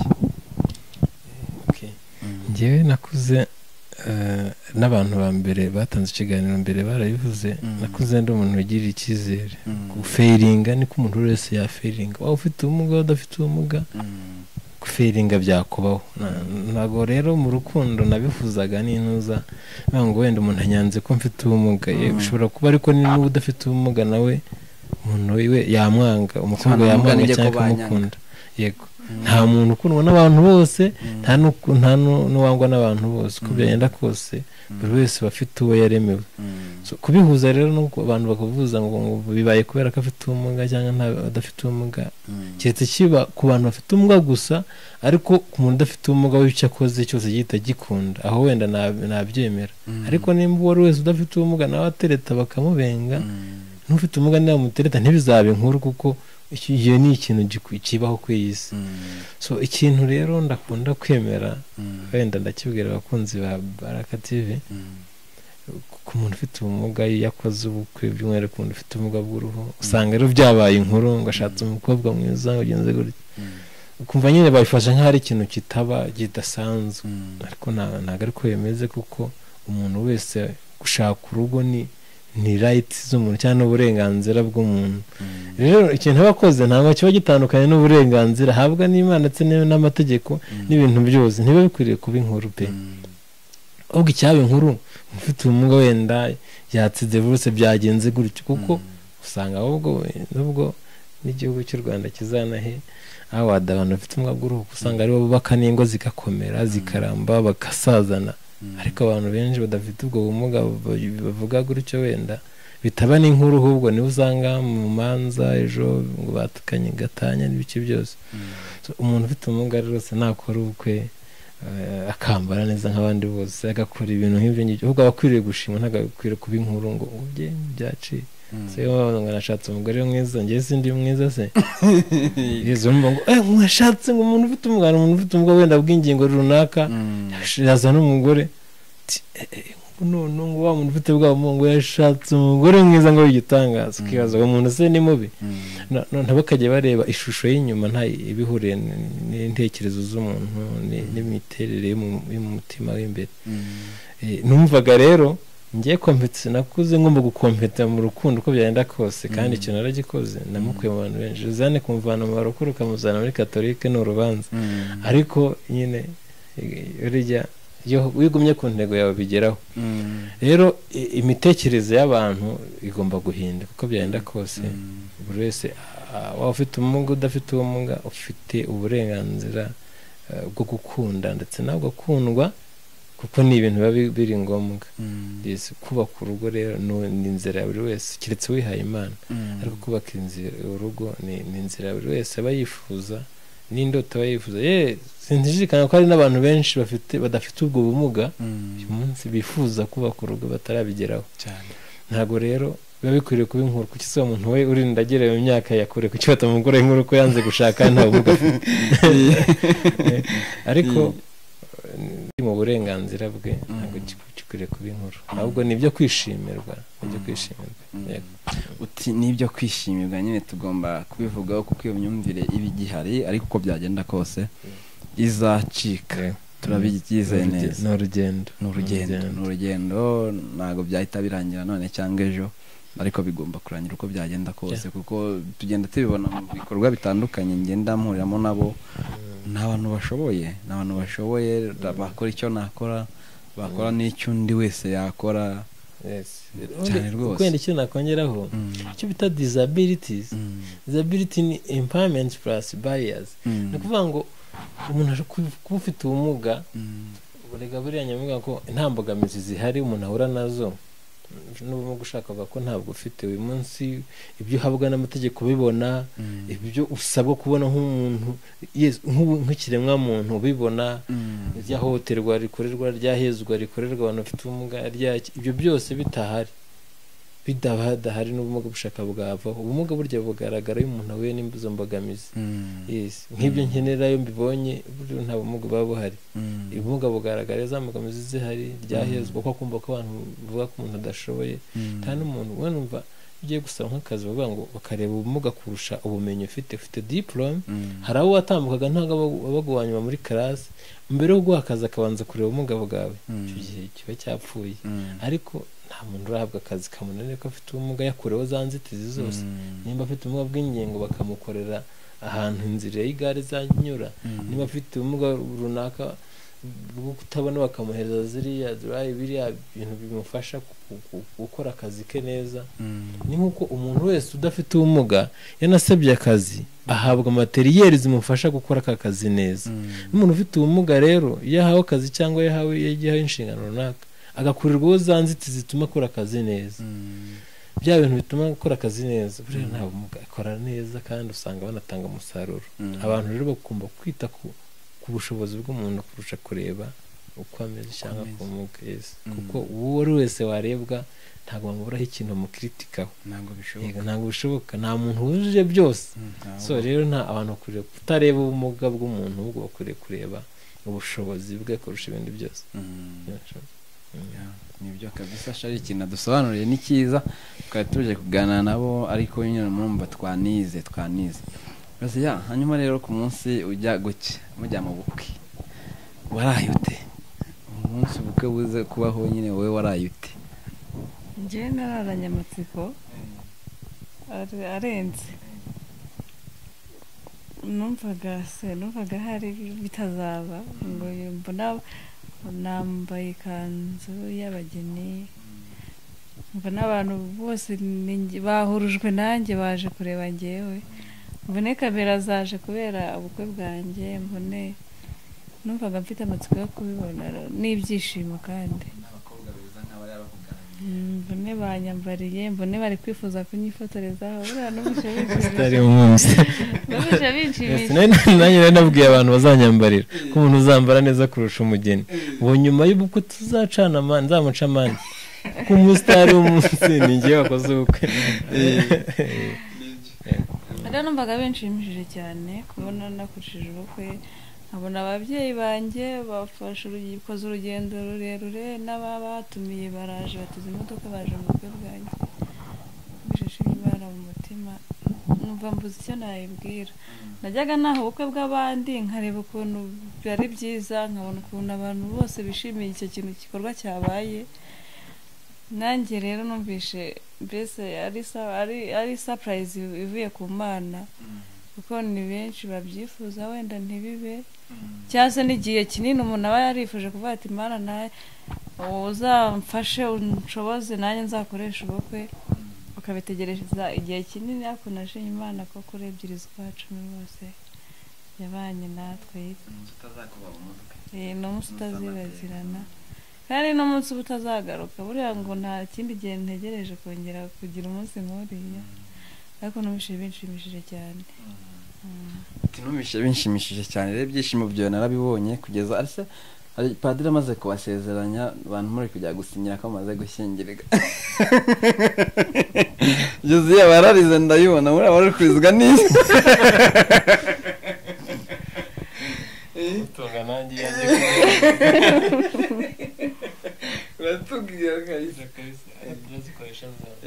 njyewe nakuze n'abantu ba mbere batanze ikiganiro mbere barabivuze nakuze ndi umuntu wigirira icyizere gufeiringa niko umuntu wese yafeiringa waba ufite ubumuga udafite ubumuga gufeiringa byakubaho ntabwo rero mu rukundo nabifuzaga n'intuza ngo wenda umuntu anyanze ko mfite ubumuga ushobora kuba ariko niba udafite ubumuga nawe umuntu we yamwanga umukobwa yamwanga cyangwa akamukunda yego nta muntu ukundwa n'abantu bose nta n'uwangwa n'abantu bose uko byagenda kose buri wese bafite uwo yaremewe kubihuza rero nuko abantu bakavuza ngo bibaye kubera ko afite ubumuga cyangwa adafite ubumuga keretse kiba ku bantu bafite ubumuga gusa ariko ku muntu udafite ubumuga w'icyo akoze cyose gihita gikunda aho wenda nabyemera ariko nimba uwo wese udafite ubumuga nawe atereta bakamubenga n'ufite ubumuga niba mutereta ntibizabe inkuru kuko iyo ni ikintu kibaho ku isi so ikintu rero ndakunda kwemera wenda ndakibwira abakunzi ba Baraka TV ku muntu ufite ubumuga yakoze ubukwe by'umwihariko umuntu ufite ubumuga bw'uruhu usanga rero byabaye inkuru ngo ashatse umukobwa mwiza ugenze gutya ukumva nyine babifasha nk'aho ari ikintu kitaba kidasanzwe ariko ntabwo ariko bimeze kuko umuntu wese gushaka urugo ni rights z'umuntu cyangwa n'uburenganzira bw'umuntu rero ikintu abakoze ntabwo kiba gitandukanye n'uburenganzira habwa n'Imana ndetse n'amategeko n'ibintu byose ntiba bikwiriye kuba inkuru pe ubwo icyaba inkuru ufite ubumuga wenda yatsize bose byagenze gutyo kuko usanga ahubwo nubwo n'igihugu cy'u Rwanda kizanahe aho abantu bafite ubumuga bw'uruhu usanga aribo bubaka n'ingo zigakomera zikaramba bakasazana ariko abantu benshi badafite ubwo bumuga bavuga gutyo wenda bitaba n'inkuru ahubwo niwe usanga mu manza ejo ngo batukanye gatanya n'ibiki byose. Umuntu ufite ubumuga rwose nakora ubukwe akambara neza nk'abandi bose agakora ibintu nk'ibyo ngibyo ahubwo aba akwiriye gushimwa ntabwo akwiriye kuba inkuru ngo byaciye se ngo nashatse umugore mwiza njye sindi mwiza se yezo ngo mwashatse ngo umuntu ufite ubumuga wenda bw'ingingo runaka yazana umugore none ngo wa muntu ufite bwa mungu yashatse umugore mwiza ngo yigitangaza kibaza ngo umuntu se ni mubi ntabakajye bareba ishusho y'inyuma nta ibihuriye n'intekerezo z'umuntu n'imiterere y'umutima w'imbere. Numvaga rero ngiye kompetisi nakuze ngomba gukompeta mu rukundo uko byagenda kose kandi ikintu naragikoze namukuye mu bantu benshi uzane kumvana mu barokore ukamuzana muri katolike ni urubanza ariko nyine urya iyo wigumye ku ntego yawe bigeraho. Rero imitekerereze y'abantu igomba guhinda uko byagenda kose buri wese waba ufite ubumuga udafite ubumuga ufite uburenganzira bwo gukunda ndetse nawe ugakundwa kuko ni ibintu biba biri ngombwa. Kubaka urugo rero ni inzira ya buri wese keretse wihaye Imana ariko kubaka urugo ni inzira ya buri wese aba yifuza n'indoto aba yifuza. Sinzishikana ko hari n'abantu benshi badafite ubwo bumuga uyu munsi bifuza kubaka urugo batarabigeraho cyane. Ntabwo rero biba bikwiriye kuba inkuru kuko isi umuntu we urinda agera mu myaka yakure kuki batamugora inkuru ko yanze gushaka nta bumuga ariko mu burenganzira bwe ntabwo gikwiriye kuba inkuru ahubwo ni ibyo kwishimirwa uti ni ibyo kwishimirwa nyine tugomba kubivugaho kuko iyo myumvire iba igihari ariko uko byagenda kose izacika turabigize neza. Ni urugendo ntabwo byahita birangira none cyangwa ejo ariko bigomba kurangira uko byagenda kose kuko tugenda tubibona mu bikorwa bitandukanye ngenda mpuriramo nabo ni abantu bashoboye bakora icyo nakora bakora n'icyo undi wese yakora cyane rwose. Kwenda icyo nakongeraho icyo bita disability ni impairment plus barriers ni ukuvuga ngo umuntu kuba ufite ubumuga burega buriya nyamuga ko nta mbogamizi zihari umuntu ahura nazo n'ubumuga ushakaga ko ntabwo ufite uyu munsi ibyo uhabwa n'amategeko bibona ibyo usabwa kubona nk'umuntu nk'ikiremwa muntu ubibona ryahohoterwa rikorerwa ryahezwa rikorerwa abantu bafite ubumuga ibyo byose bidahari n'ubumuga bushaka bwavaho. Ubumuga burya bugaragara iyo umuntu ahuye n'izo mbogamizi nk'ibyo nkenera iyo mbibonye buryo nta bumuga buba buhari. Ubumuga bugaragara za mbogamizi zihari ryahezwa ko akumva ko abantu bavuga ko umuntu adashoboye nta n'umuntu we numva ugiye gusaba nk'akazi bavuga ngo bakareba ubumuga kurusha ubumenyi ufite diplome hari abo watambukaga ntabwo baguhanyuma muri karasi mbere yo guha akazi akabanza kureba ubumuga bwawe icyo gihe kiba cyapfuye ariko nta muntu urahabwa akazi kamunanira ko afite ubumuga yakureho za nzitizi zose. Nimba afite ubumuga bw'ingingo bakamukorera ahantu inzira y'igare zanyura niba afite ubumuga runaka bwo kutabona bakamuhereza biriya bintu bimufasha gukora akazi ke neza. Ni nk'uko umuntu wese udafite ubumuga yanasabye akazi ahabwa materiyeri zimufasha gukora aka kazi neza. N'umuntu ufite ubumuga rero iyo ahawe akazi cyangwa yagiyeho inshingano runaka agakurirwaho za nzitizi zituma akora akazi neza bya bintu bituma akora akazi neza buriya nta bumuga akora neza kandi usanga banatanga umusaruro. Abantu rero bagomba kwita ku bushobozi bw'umuntu kurusha kureba uko ameze cyangwa ku bumuga kuko uwo ari wese warebwa ntabwo bamuburaho ikintu bamukritikaho ntabwo bishoboka nta muntu wujuje byose. So rero nta abantu bakwiriye kutareba ubumuga bw'umuntu ahubwo bakwiriye kureba ubushobozi bwe kurusha ibindi byose. Nibyo kabisa ari ikintu dusobanuriye ni cyiza twari tuje kuganira nabo ariko nyine murumva twanize basi hanyuma rero ku munsi ujya guke mujya mu bukwe waraye ute umunsi ubukwe buze kubaho nyine wowe waraye ute? njye nararanye amatsiko arenze numvaga hari bitazaba ngo mbona nambaye ikanzu y'abageni mbona abantu bose bahurujwe nanjye baje kureba njyewe mbone kamera zaje kubera ubukwe bwanjye mbone numvaga mfite amatsiko yo kubibona n'ibyishimo kandi n'abakobwa beza nk'abari bakugana mbone banyambariye mbone bari kwifuza kunyifotorezaho buriya numvise utari umunsi binshimisha nanjye rero nabwiye abantu bazanyambarira ko umuntu uzambara neza kurusha umugeni ubu nyuma y'ubukwe tuzacana amande nzamuca amande ko umusitari w'umunsi ni njyewe wakoze ubukwe rero numvaga binshimishije cyane kubona nakurikije ubukwe nkabona ababyeyi banjye bakoze urugendo rurerure n'ababatumiye baraje bateze imodoka baje mu bukwe bwanjye bishishe ibara mu mutima numva mbuze icyo nayibwira najyaga naho ubukwe bw'abandi nkareba ukuntu byari byiza nkabona ukuntu abantu bose bishimiye icyo kintu gikorwa cyabaye nanjye rero numvishe mbese ari surprise ivuye ku Mana kuko ni benshi babyifuza wenda ntibibe cyangwa se n'igihe kinini umuntu aba yarifuje kuvuga ati Mana nawe uzamfashe unshoboze nanjye nzakoresha ubukwe ukabitegereza igihe kinini ariko nashimye Imana ko kuri 2 z'ukwa 10 bose yabanye natwe n'umunsi utazibagirana kandi n'umunsi utazagaruka buriya ngo nta kindi gihe ntegereje kongera kugira umunsi nk'uriya ariko numvise binshimishije cyane numvise binshimishije cyane rero ibyishimo byawe narabibonye kugeza ariko hari padiri amaze kubasezeranya abantu muri kujya gusinyira ko amaze gushyingirwa Josiya bararize ndayibona muri abari kwizwa n'isi tunga nanjye yaje uratubwira kabisa ndazikoresha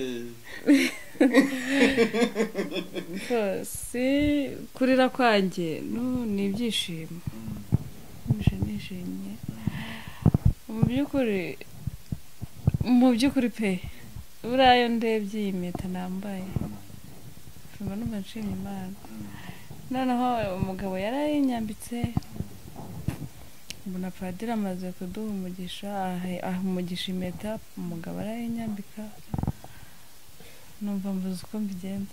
si kurira kwanjye ni ibyishimo nishimye mu by'ukuri pe buriya ndebye iyi mpeta nambaye numva nshimye Imana noneho umugabo yarayinyambitse mbona padiri amaze kuduha umugisha aha umugisha impeta umugabo arayinyambika numva mbuze uko mbigenza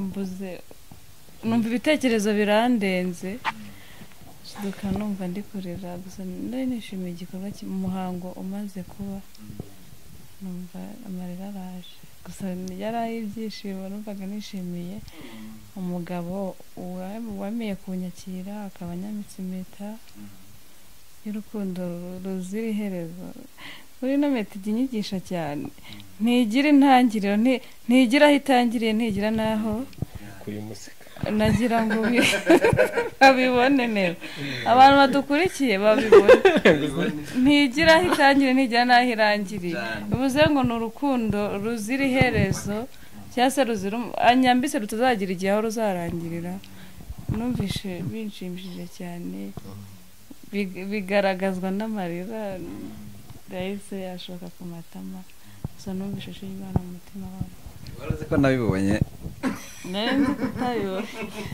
numva ibitekerezo birandenze shiduka numva ndi kurira gusa nari nishimiye igikorwa umuhango umaze kuba numva amarira araje gusa yari ay'ibyishimo numvaga nishimiye umugabo wemeye kunyakira akaba anyamitse impeta y'urukundo ruzira iherezo muri ino mpeta ijya inyigisha cyane ntigira intangiriro ntigira aho itangiriye ntigira n'aho kuri musika nagira ngo babibone neza abantu badukurikiye babibone ntigira aho itangiriye ntigira n'aho irangiriye bivuze ngo ni urukundo ruzira iherezo cyangwa se ruzira anyambise rutazagira igihe aho ruzarangirira numvishe binshimishije cyane bigaragazwa n'amarira yahise yashoka ku matama gusa numvishe ashimye Imana mu mutima wawe warazi ko nabibonye nzi kutabibona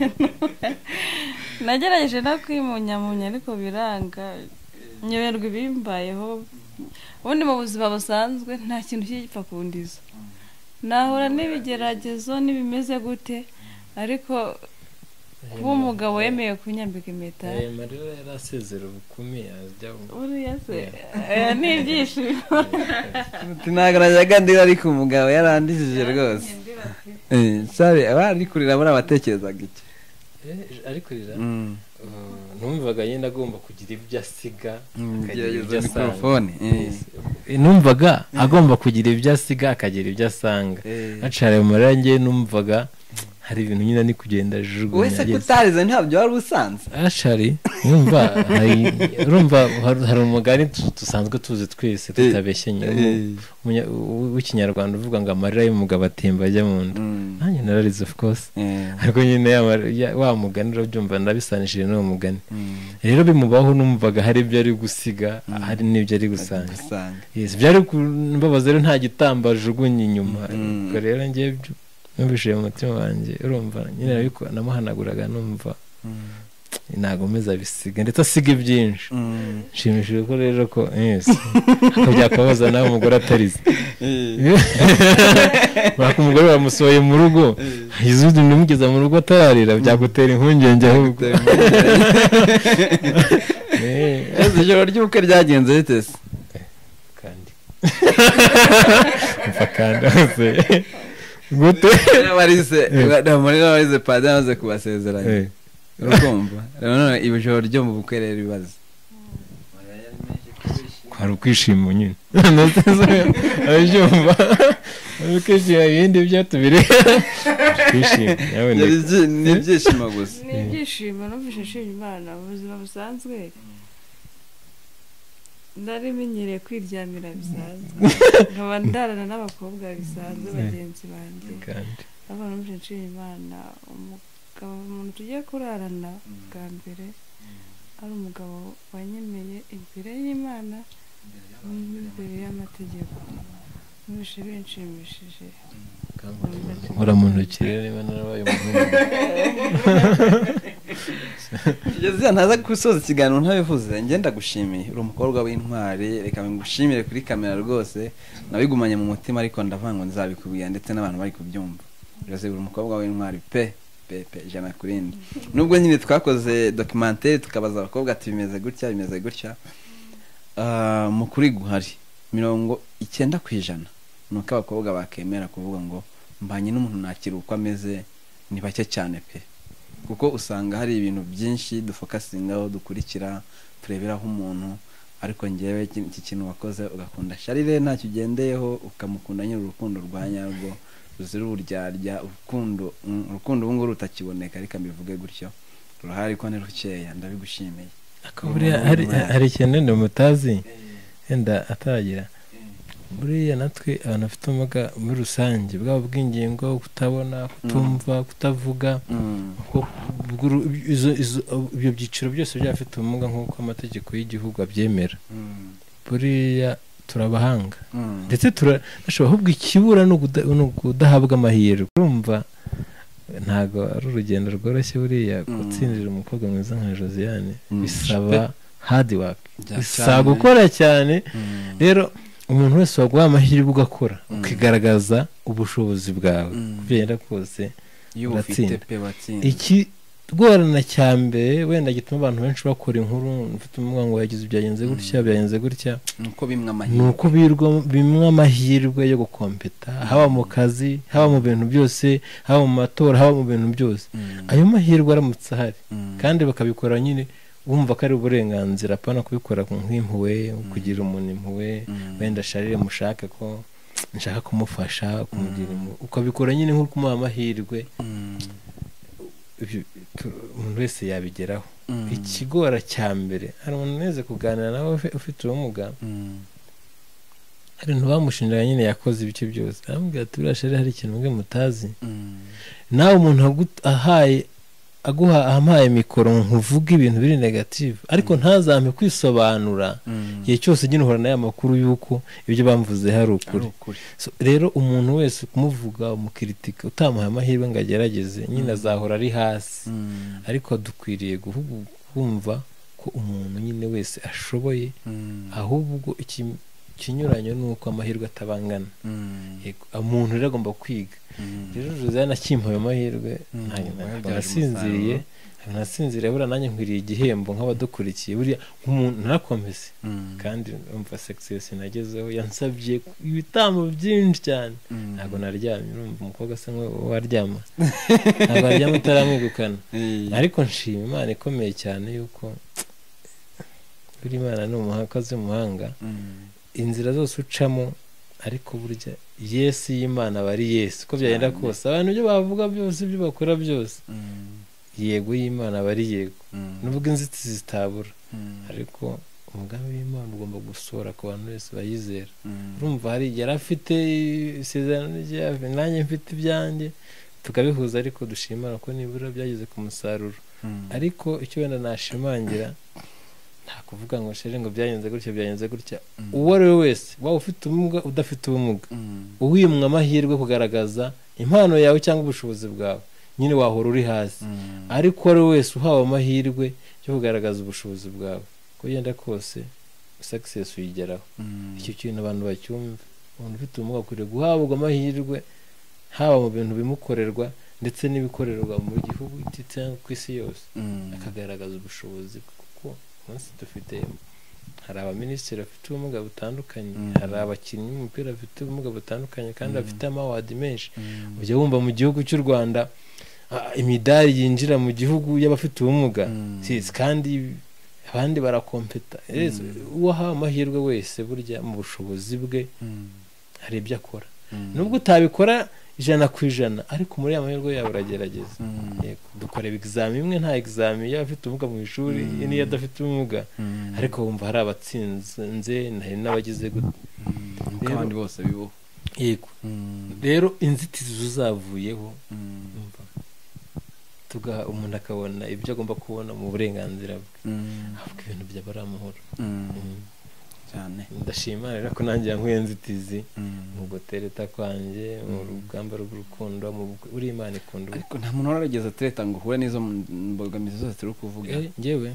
nagerageje no kwimunyamunya ariko biranga nyoberwa ibimbayeho ubundi mu buzima busanzwe nta kintu kigipfa kundiza nahura n'ibigeragezo n'ibimeze gute ariko kuba umugabo wemeye kunyambika impeta marira yarasezera ubukumi ajya uriya se ni ibyishimo ntagaragaza ndi ariko umugabo yarandishije rwose sabe abari kurira muri abatekerezaga iki ari kurira numvaga nyine agomba kugira ibyo asiga akagira ibyo asanga numvaga agomba kugira ibyo asiga akagira ibyo asanga acare mu marira njye numvaga hari ibintu nyine ni kugenda jugunya wese kutarize ntabyo wari usanze ashari urumva hari umugani dusanzwe tuzi twese tutabeshenye w'ikinyarwanda uvuga ngo amarira y'umugabo atemba ajya mu nda nanjye nararize of course ariko nyine wa mugani urabyumva nabisanishije n'uwo mugani rero bimubaho numvaga hari ibyo ari gusiga hari n'ibyo ari gusanga byari kumbabaza rero nta gitamba ajugunye inyuma rero njye numvishije mu mutima wanjye urumva nyine namuhanaguraga numva nagomeza bisiga ndetse asiga byinshi nshimishije ko rero ko ko byakabaza nawe umugore atarize baka umugore bamusohoye mu rugo izudi ndimugeza mu rugo atararira byagutera impungenge ahubwo ijoro ry'ubukwe ryagenze rite se kandi mfa kandi hose gute n'abarize padiri amaze kubasezeranya urukumva none ijoro ryo mu bukwe rero ibibazo kwari ukwishima nyine abyumva ukishima ibindi byo tubire kwishima ni ibyishimo gusa ni ibyishimo numvise nshima Imana mu buzima busanzwe ndari menyereye kwiryamira bisanzwe nkaba ndarana n'abakobwa bisanzwe bagenzi banjye aba numvise nshima Imana umugabo umuntu tugiye kurarana bwa mbere ari umugabo wanyemeye imbere y'Imana n'imbere y'amategeko numvise binshimishije nkora mu ntoki rero niba narabaye umuhungu Josiane ntaza gusoza ikiganiro ntabivuze ngenda gushimiye uri umukobwa w'intwari reka ngushimire kuri kamera rwose nabigumanye mu mutima ariko ndavuga ngo nzabikubwira ndetse n'abantu bari kubyumva Josiane uri umukobwa w'intwari pe ijana kurindi nubwo nyine twakoze documentaire tukabaza abakobwa ati bimeze gutya mu kuri guhari 90% nuko abakobwa bakemera kuvuga ngo mbanye n'umuntu nakira uko ameze ni bake cyane pe kuko usanga hari ibintu byinshi dufokasingaho dukurikira tureberaho umuntu ariko ngewe iki kintu wakoze ugakunda Charire ntacyo ugendeyeho ukamukunda nyine urukundo rwa nyarwo ruzira uburyarya urukundo ubu nguru rutakiboneka ariko mbivuge gutyo ruhari ko ni rukeya ndabigushimiye hari ikintu ndi mutazi wenda ataragira buriya natwe abantu bafite ubumuga muri rusange bwaba bw'ingingo kutabona kutumva kutavuga ibyo byiciro byose by'abafite ubumuga nk'uko amategeko y'igihugu abyemera buriya turabahanga ndetse turashobora ahubwo ikibura ni ukudahabwa amahirwe urumva ntabwo ari urugendo rworoshye buriya gutsindira umukobwa mwiza nka Josiane bisaba hard work bisaba gukora cyane rero umuntu wese waguha amahirwe ugakora ukigaragaza ubushobozi bwawe byenda kose uratsinda ikigorana cya mbere wenda gituma abantu benshi bakora inkuru mfite umwuga ngo yagize byagenze gutya nuko bimwe amahirwe yo gukompeta haba mu kazi haba mu bintu byose haba mu matora haba mu bintu byose ayo mahirwe aramutse ahari kandi bakabikora nyine wumva ko ari uburenganzira apana kubikora nk'impuhwe kugira umuntu impuhwe wenda Charire mushaka ko nshaka kumufasha kumugira ukabikora nyine nko kumuha amahirwe umuntu wese yabigeraho ikigora cya mbere hari umuntu neze kuganira nawe ufite ubumuga hari ntubamushinjira nyine yakoze ibice byose aramubwira ati buriya Charire hari ikintu mwe mutazi nawe umuntu ahampaye mikoro nkuvuga ibintu biri negative ariko ntazampe kwisobanura igihe cyose nyine uhora n'aya makuru y'uko ibyo bamvuze hari ukuri rero umuntu wese kumuvuga umukiritika utamuhaye amahirwe ngo agerageze nyine azahora ari hasi ariko dukwiriye kumva ko umuntu nyine wese ashoboye ahubwo ikinyuranyo ni uko amahirwe atabangana umuntu rero agomba kwiga rero Josiane akimpaye amahirwe nasinziriye buriya nanjye nkwiriye igihembo nk'abadukurikiye buriya nk'umuntu narakomeze kandi umva success nagezeho yansabye ibitambo byinshi cyane ntabwo naryamye urumva umukobwa asa nk'uwaryama ntabwo aryama utaramwegukana ariko nshima Imana ikomeye cyane yuko buri Imana ni umuhakazi w'umuhanga inzira zose ucamo ariko burya Yesu y'Imana bari Yesu ko byagenda kose abantu ibyo bavuga byose ibyo bakora byose yego y'Imana bari yego nubwo inzitizi zitabura ariko umugambi w'Imana ugomba gusohora ku bantu bose bayizera urumva hari yari afite isezerano rye nanjye mfite ibyanjye tukabihuza ariko dushimana ko nibura byageze ku musaruro ariko icyo wenda nashimangira nta kuvuga ngo Charire ngo byagenze gutya uwo ari we wese waba ufite ubumuga udafite ubumuga uwimwa amahirwe kugaragaza impano yawe cyangwa ubushobozi bwawe nyine wahora uri hasi ariko uwo ari we wese uhawe amahirwe yo kugaragaza ubushobozi bwawe ko yenda kose success uyigeraho icyo kintu abantu bacyumva umuntu ufite ubumuga akwiriye guhabwa amahirwe haba mu bintu bimukorerwa ndetse n'ibikorerwa mu gihugu cyangwa ku isi yose akagaragaza ubushobozi kuko munsi dufite hari abaminisitiri bafite ubumuga butandukanye hari abakinnyi b'umupira bafite ubumuga butandukanye kandi bafite amawadi menshi ujya wumva mu gihugu cy'u Rwanda imidari yinjira mu gihugu y'abafite ubumuga kandi abandi barakompeta uwahawe amahirwe wese burya mu bushobozi bwe hari ibyo akora nubwo utabikora 100% ariko muri amahirwe yawe uragerageza dukora examen imwe nta examen y'abafite ubumuga mu ishuri niyo adafite ubumuga ariko wumva hari abatsinze hari n'abagize abandi bose bibo yego rero inzitizi uzavuyeho umuntu akabona ibyo agomba kubona mu burenganzira bwe ahubwo ibintu byaba ari amahoro cyane ndashima rero ko nanjye yankuye nzitizi mu gutereta kwanjye mu rugamba rw'urukundo uri Imana ikunda ariko nta muntu warageze atereta ngo uhure n'izo mbogamizi zose turi kuvuga njyewe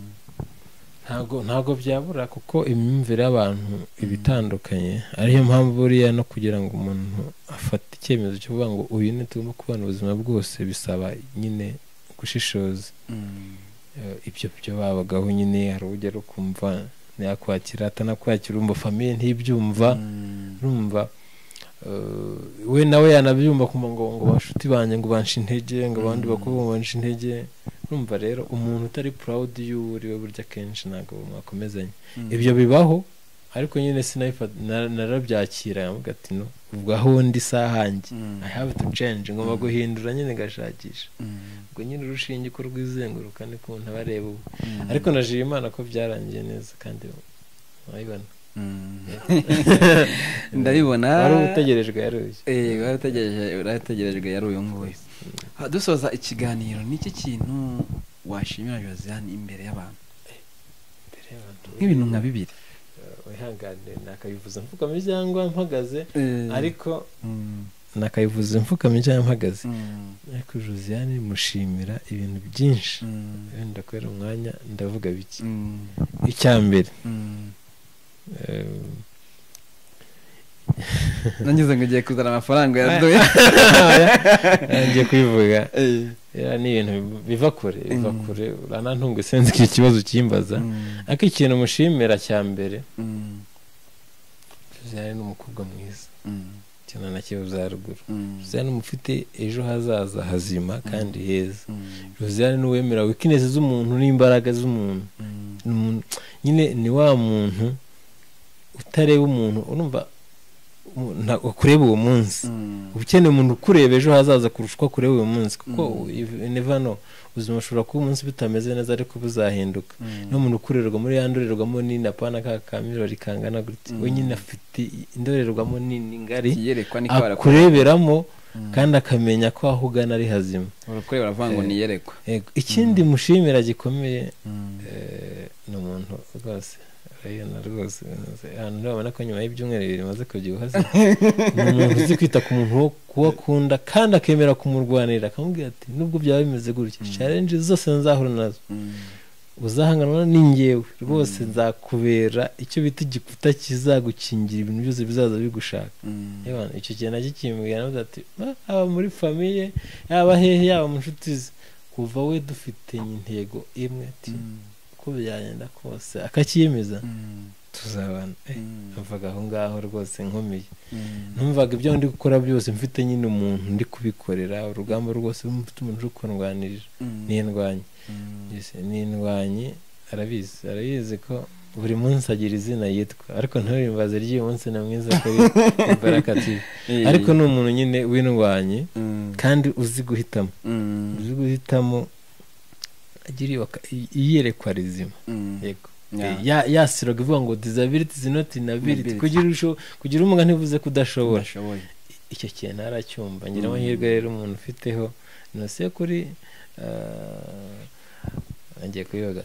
ntago byabura kuko imyumvire y'abantu ibitandukanye ariyo mpamvu buriya no kugira ngo umuntu afate icyemezo cyo kuvuga ngo uyu ni tugomba kubana ubuzima bwose bisaba nyine gushishoza ibyo byo babagaho nyine hari ugera ukumva yakwakira atanakwakira umva famiye ntibyumva urumva we nawe yanabyumva kuma ngo bashuti banje ngo bansha intege ngo abandi bakuru bansha intege urumva rero umuntu utari proud y'uri we burya kenshi ntago mwakomezanye ibyo bibaho ariko nyine narabyakira yamuga ati no ubwaho ndi sahanjye I have to change ngomba guhindura nyine ngashakisha ubwo nyine urushinge ko rwizenguruka ni ko ntabareba ariko najiye Imana ko byarangiye neza kandi urabibona ndabibona wari utegerejwe yaruye urategerejwe yaruye nguye dusoza ikiganiro niki kintu washimira Josiane imbere y'abantu nk'ibintu nka bibiri wihangane nakabivuze mfukama cyangwa mpagaze ariko nakabivuze mfukama cyangwa mpagaze ariko Josiane mushimira ibintu byinshi wenda kwera umwanya ndavuga biki icyambere nangize ngo ugiye kuzana amafaranga yaduye ngiye kwivuga ni ibintu biva kure uranantunga senze iki kibazo kimbaza ariko ikintu mushimira cya mbere Josiane ni umukobwa mwiza cyane nakibuza haruguru Josiane umufite ejo hazaza hazima kandi heza Josiane ni uwemera weakness z'umuntu n'imbaraga z'umuntu nyine ni wa muntu utareba umuntu urumva kureba uwo munsi ukeneye umuntu ukureba ejo hazaza kurusha uko kureba uwo munsi kuko never know ubuzima bushobora kuba umunsi bitameze neza ariko buzahinduka n'umuntu ukurerwa muri ya ndorerwamo nini apana ka kamirori kangana gutya we nyine afite indorerwamo nini ngari akureberamo kandi akamenya ko aho ugana ari hazima urakureba uravuga ngo niyerekwa ikindi mushimira gikomeye ni umuntu rwose rwose ahantu urabona ko nyuma y'ibyumweru bibiri maze kubyibuha ni umuntu uzi kwita ku muntu wo kuwakunda kandi akemera kumurwanira akamubwira ati nubwo byaba bimeze gutya challenge zose nzahura nazo uzahanganwa n'ingewe rwose nzakubera icyo bita igikuta kizagukingira ibintu byose bizaza bigushaka icyo gihe nacyo kimbwira nawe ati aba muri famiye yaba hehe yaba mu nshuti ze kuva we dufite intego imwe ati uko byagenda kose akakiyemeza tuzabana mvaga aho ngaho rwose nkomeye numvaga ibyo ndi gukora byose mfite nyine umuntu ndi kubikorera urugamba rwose mfite umuntu uri kundwanirira n'indwanyi arabizi ko buri munsi agira izina yitwa ariko nturimbaze ry'uyu munsi na mwiza ko Baraka TV ariko ni umuntu nyine w'indwanyi kandi uzi guhitamo agira iyerekwa rizima yego yasiroga ivuga ngo disability is not inability kugira umuga ntivuze kudashobora icyo kintu aracyumva ngira amahirwe rero umuntu ufiteho nose kuri ngiye kuyoga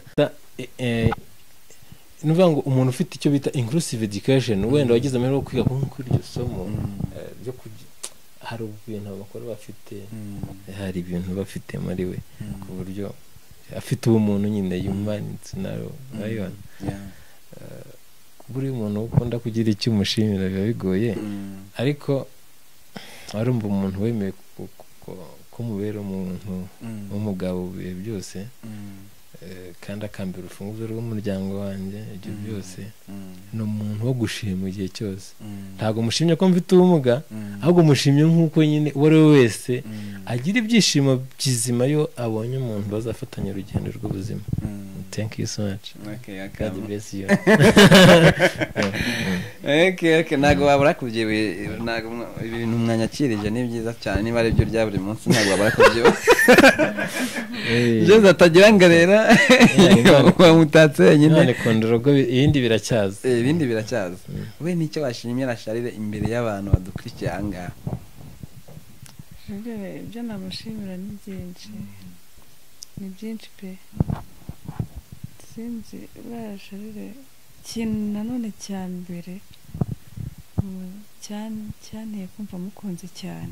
nuvuga ngo umuntu ufite icyo bita inclusive education wenda wagize amahirwe yo kwiga kuri iryo somo ryo hari ibintu abakora bafite hari ibintu bafite muri we ku buryo afite ubumuntu nyine humanity nayo urayibona buri muntu ukunda kugira icyo umushimira biba bigoye ariko arumva umuntu wemeye ko mubera umuntu w'umugabo bihe byose kandi akambera urufunguzo rw'umuryango wanjye ibyo byose ni umuntu wo gushima igihe cyose ntabwo mushimye ko mfite ubumuga ahubwo mushimye nk'uko nyine uwo ari we wese agira ibyishimo bizima iyo abonye umuntu bazafatanya urugendo rw'ubuzima. Thank you so much. God bless you. Okay, ntabwo wabura kubyiwe, ntabwo ibintu mwanyakirije ni byiza cyane, niba ari byo rya buri munsi ntabwo wabura kubyiwe. Jose atagira ngarera wamutatse nyine. None kondorogo ibindi biracyaza. Ibindi biracyaza. We nicyo washimye rasharire imbere y'abantu badukurikiye ahangaha. Ibyo namushimira ni byinshi. Ni byinshi pe. Sinzi rasharire ikintu nanone cya mbere cyane kumva mukunze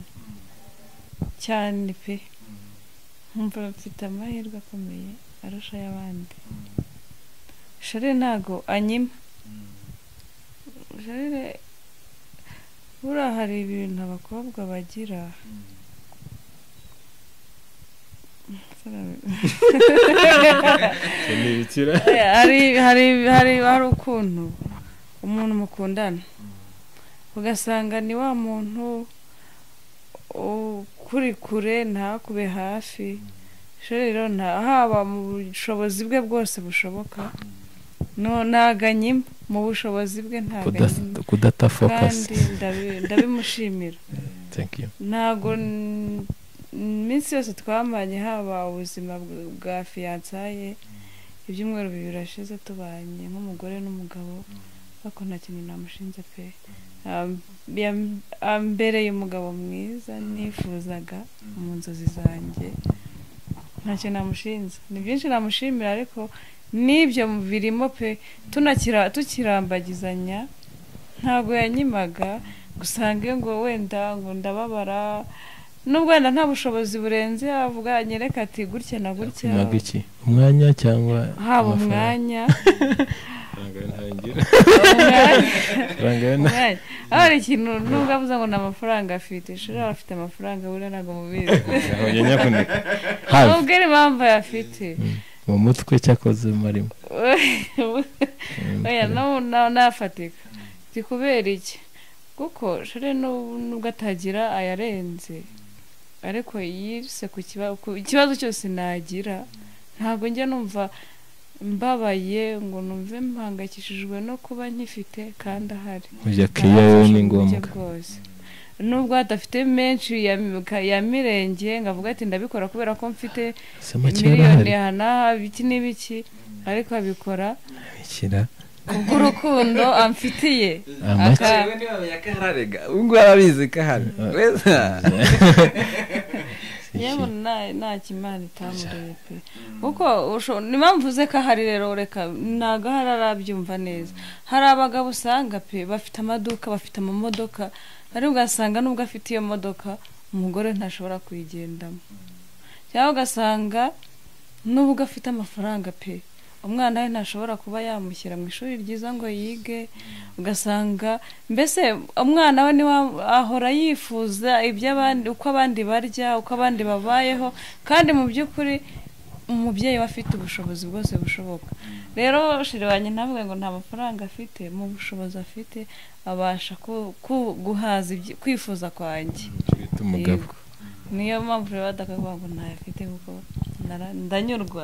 cyane pe. Nkumva mfite amahirwe akomeye arusha y'abandi. Sharire ntago anyima. Sharire buriya hari ibintu abakobwa bagira hari ukuntu umuntu mukundana ugasanga ni wa muntu kuri kure ntakube hafi. Rero haba mu bushobozi bwe bwose bushoboka ntaganyima mu bushobozi bwe ntaganyima kudata focus kandi ndabimushimira. Ntago iminsi yose twamanye haba ubuzima bwa fiyansaye ibyumweru 2 birashize tubanye nk'umugore n'umugabo ariko nta kintu namushinze pe. Ambereye umugabo mwiza nifuzaga mu nzozi zanjye, ntacyo namushinze. Ni byinshi namushimira ariko n'ibyo birimo pe. Tukirambagizanya ntabwo yanyimaga gusange ngo wenda ngo ndababara nubwo wenda nta bushobozi burenze avuga nyereka ati gutya na gutya. Umwanya cyangwa haba umwanya hari ikintu nubwo avuze ngo nta mafaranga afite. Shira afite amafaranga buriya ntabwo mubizi. Nubwo ari impamvu afite mu mutwe cyakoze marimo oya nafatika ndi kubera iki kuko Shira nubwo atagira ayarenze ariko yise ku kibazo cyose nagira ntabwo njya numva mbabaye ngo numve mpangayikishijwe no kuba nkifite kandi ahari. Ni ngombwa nubwo adafite menshi ya mirenge ngavuga ati ndabikora kubera ko mfite miliyoni hana biki n'ibiki ariko abikora kubw'urukundo amfitiye. Akawe niba yakararega ubwo arabizi kahari yewe nta kimana itamureye pe kuko nimpamvu uze ko ahari rero reka ntago ahari arabyumva neza. Hari abagabo usanga pe bafite amaduka bafite amamodoka ariko ugasanga nubwo afite iyo modoka umugore ntashobora kuyigendamo, cyangwa ugasanga nubwo afite amafaranga pe umwana we ntashobora kuba yamushyira mu ishuri ryiza ngo yige. Ugasanga mbese umwana we niwe ahora yifuza iby'abandi, uko abandi barya, uko abandi babayeho, kandi mu by'ukuri umubyeyi we afite ubushobozi bwose bushoboka. Rero Shiri wanjye ntabwo ngo nta mafaranga afite, mu bushobozi afite abasha guhaza kwifuza kwanjye. Niyo mpamvu rero badakavuga ngo ntayo afite kuko ndanyurwa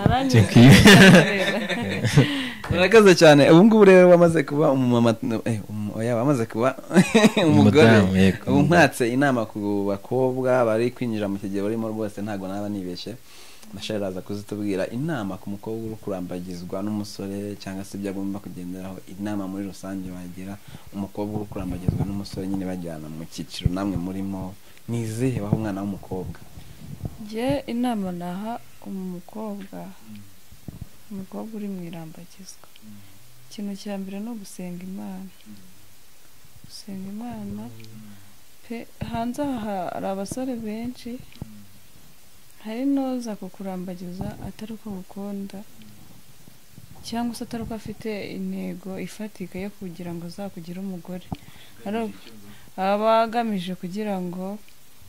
Murakoze cyane. Ubu ngubu rero wamaze kuba umumama wamaze kuba umugore. Ubu mpatse inama ku bakobwa bari kwinjira mu kigero barimo rwose ntago naba nibeshye. Masharaza kuzitubwira inama ku mukobwa uri kurambagizwa n'umusore cyangwa se ibyo agomba kugenderaho, inama muri rusange wagira umukobwa uri kurambagizwa n'umusore nyine bajyana mu cyiciro namwe murimo nizihe baho umwana w'umukobwa? Je inama naha umukobwa uri mwirambagizwa, ikintu cya mbere no gusenga Imana. Gusenga Imana pe. Hanze hari abasore benshi, hari noza kukurambagiza atari uko gukunda cyangwa se atari uko afite intego ifatika yo kugira ngo azakugire umugore, aba agamije kugira ngo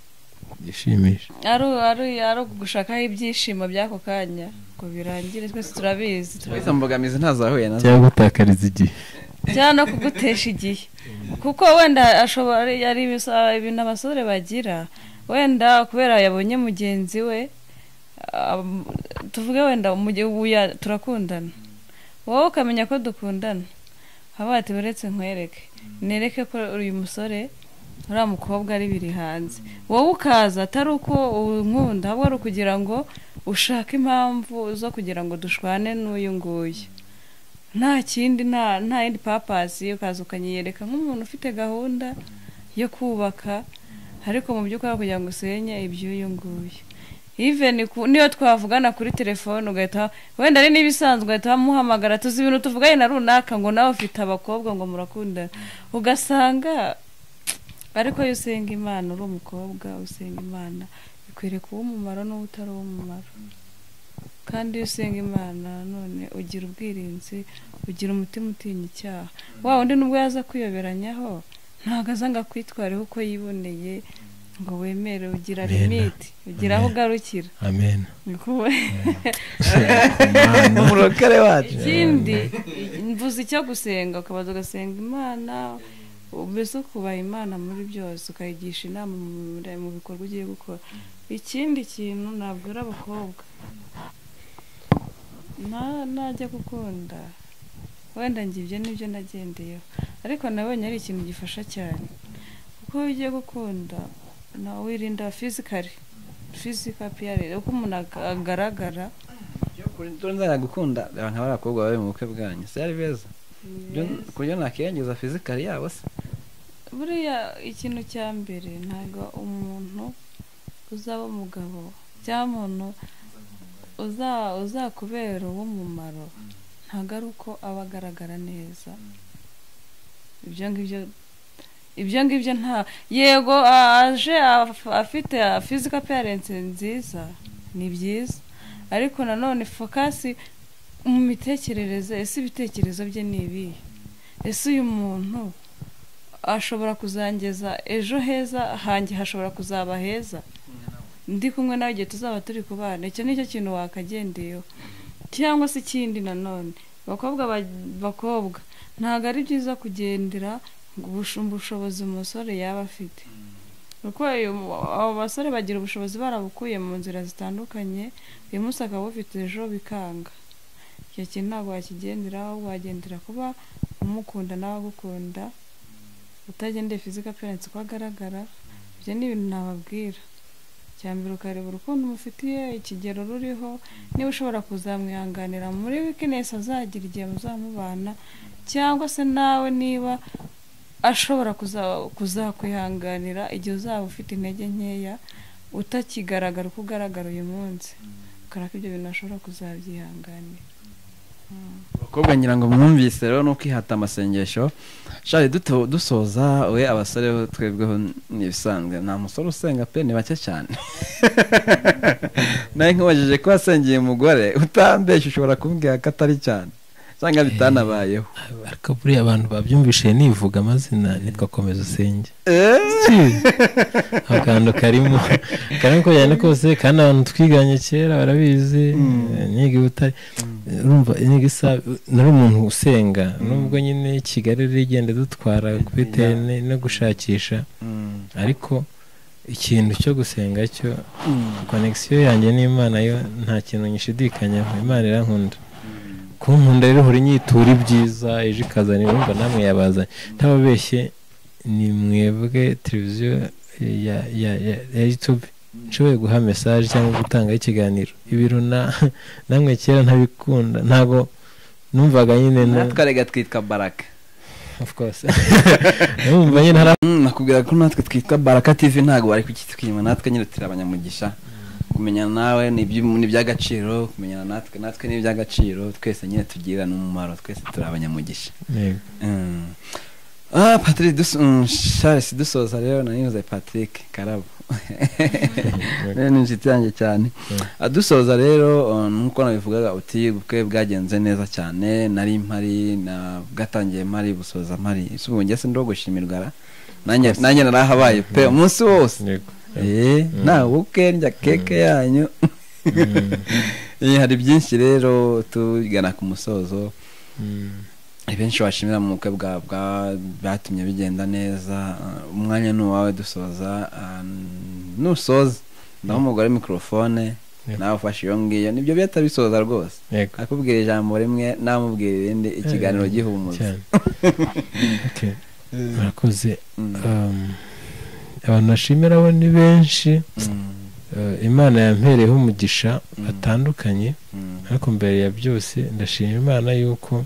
gishimisha ari gushakaho ibyishimo by'ako kanya ngo birangire twese turabizi izo mbogamizi ntazahuye nazo cyangwa gutakariza igihe cyangwa no kugutesha igihe kuko wenda ashobora ari ibintu abasore bagira wenda kubera yabonye mugenzi we tuvuge wenda turakundana wowe ukamenya ko dukundana haba ati uretse nkwereke nereke ko uyu musore uriya mukobwa ari biri hanze wowe ukaza atari uko unkunda ahubwo ari ukugira ngo ushake impamvu zo kugira ngo dushwane n'uyu nguyu nta kindi nta yindi papasi ukaza ukanyiyereka nk'umuntu ufite gahunda yo kubaka ariko mu by'ukuri kugira ngo usenye iby'uyu nguyu even niyo twavugana kuri telefone ugahita wenda ari n'ibisanzwe ugahita wamuhamagara tuzi ibintu tuvuganye na runaka ngo nawe ufite abakobwa ngo murakundana ugasanga ariko iyo usenga Imana uri umukobwa usenga Imana bikwiriye kuba umumaro n'uwo utari uw'umumaro kandi iyo usenga Imana none ugira ubwirinzi ugira umutima utinya icyaha wa undi nubwo yaza kwiyoberanyaho ntabwo aza ngo akwitwareho uko yiboneye ngo wemere ugira limite ugira aho ugarukira amen umurokare wacu ikindi mvuze icyo gusenga ukabaza ugasenga Imana mbese ukubaha Imana muri byose ukayigisha inama mu bikorwa ugiye gukora ikindi kintu nabwira abakobwa najya gukunda wenda ngibyo nibyo nagendeyeho ariko nabonye ari ikintu gifasha cyane kuko iyo ugiye gukunda nawe wirinda physical appearance uko umuntu agaragara nzajya gukunda abantu b'abakobwa bari mu bukwe bwanyu se ari beza ku buryo nakiyangiza physical yabo se buriya ikintu cya mbere ntabwo umuntu uzaba umugabo cyangwa umuntu uzakubera uw'umumaro ntabwo ari uko aba agaragara neza ibyo ngibyo nta yego aje afite physical appearance nziza ni byiza ariko nanone focus mu mitekerereze ese ibitekerezo bye ni ibihe ese uyu muntu ashobora kuzangeza ejo heza hanjye hashobora kuzaba heza ndi kumwe nawe igihe tuzaba turi kubana icyo nicyo kintu wakagendeyeho cyangwa se ikindi nanone bakobwa ntabwo ari byiza kugendera ubushobozi umusore yaba afite kuko abo basore bagira ubushobozi barabukuye mu nzira zitandukanye uyu munsi akaba ufite ejo bikanga icyo kintu ntabwo wakigenderaho wagendera kuba umukunda nawe agukunda utagendeye physical appearance uko agaragara ibyo ni ibintu nababwira cyambere ukareba urukundo umufitiye ikigero ruriho niba ushobora kuzamwihanganira muri weakness azagira igihe muzamubana cyangwa se nawe niba ashobora kuzakwihanganira igihe uzaba ufite intege nkeya utakigaragara uko ugaragara uyu munsi ukaraka ibyo bintu ashobora kuzabyihanganira abakobwa ngira ngo mwumvise rero no kwihata amasengesho shari dusoza we abasore twebweho nibisanzwe nta musore usenga pe ni bake cyane naye nkubajije ko wasengeye umugore utambeshye ushobora kumbwira ko atari cyane cyangwa bitanabayeho ariko buriya abantu babyumvishije nivuga amazina nitwa komeza usenge akantu karimo ko cyane kose kandi abantu twiganye kera barabizi niga butari urumva nari umuntu usenga nubwo nyine Kigali rigenda dutwara bitewe no gushakisha ariko ikintu cyo gusenga cyo connection yanjye n'Imana yo nta kintu nyishidikanyaho Imana irankunda kunkunda rero hori nyitura ibyiza ejo ikazanira urumva namwe yabazanye ntababeshye ni mwebwe televiziyo ya YouTube nshoboye guha message cyangwa gutanga ikiganiro ibiro namwe kera ntabikunda ntago numvaga nyine natwe twitwa Baraka of course numva nyine nakubwira ko natwe twitwa Baraka TV ntago bari kukitwima natwe nyine turi abanyamugisha kumenyana nawe ni iby'agaciro kumenyana natwe ni iby'agaciro twese nyine tugirana umumaro twese turi abanyamugisha Patrick Charles dusoza rero nanyuze Patrick Karabo ni inshuti yanjye cyane dusoza rero nkuko nabivugaga uti ubukwe bwagenze neza cyane nari mpari na bwatangiye mpari busoza mpari ubwo ngese ndo gushimirwa nanjye narahabaye pe umunsi wose nta bukwe ndya keke yanyu. Hari byinshi rero tugana ku musozo. Benshi bashimira mu bukwe bwatumye bigenda neza. Umwanya ni uwawe dusoza. Nusoza ndaho umugore microphone nawe ufashe iyo ngiyo nibyo bita bisoza rwose. Akubwira ijambo rimwe namubwira irindi ikiganiro gihumuza. Murakoze. Abantu bashimira bo ni benshi. Imana yampereyeho umugisha batandukanye, ariko mbere ya byose ndashima Imana yuko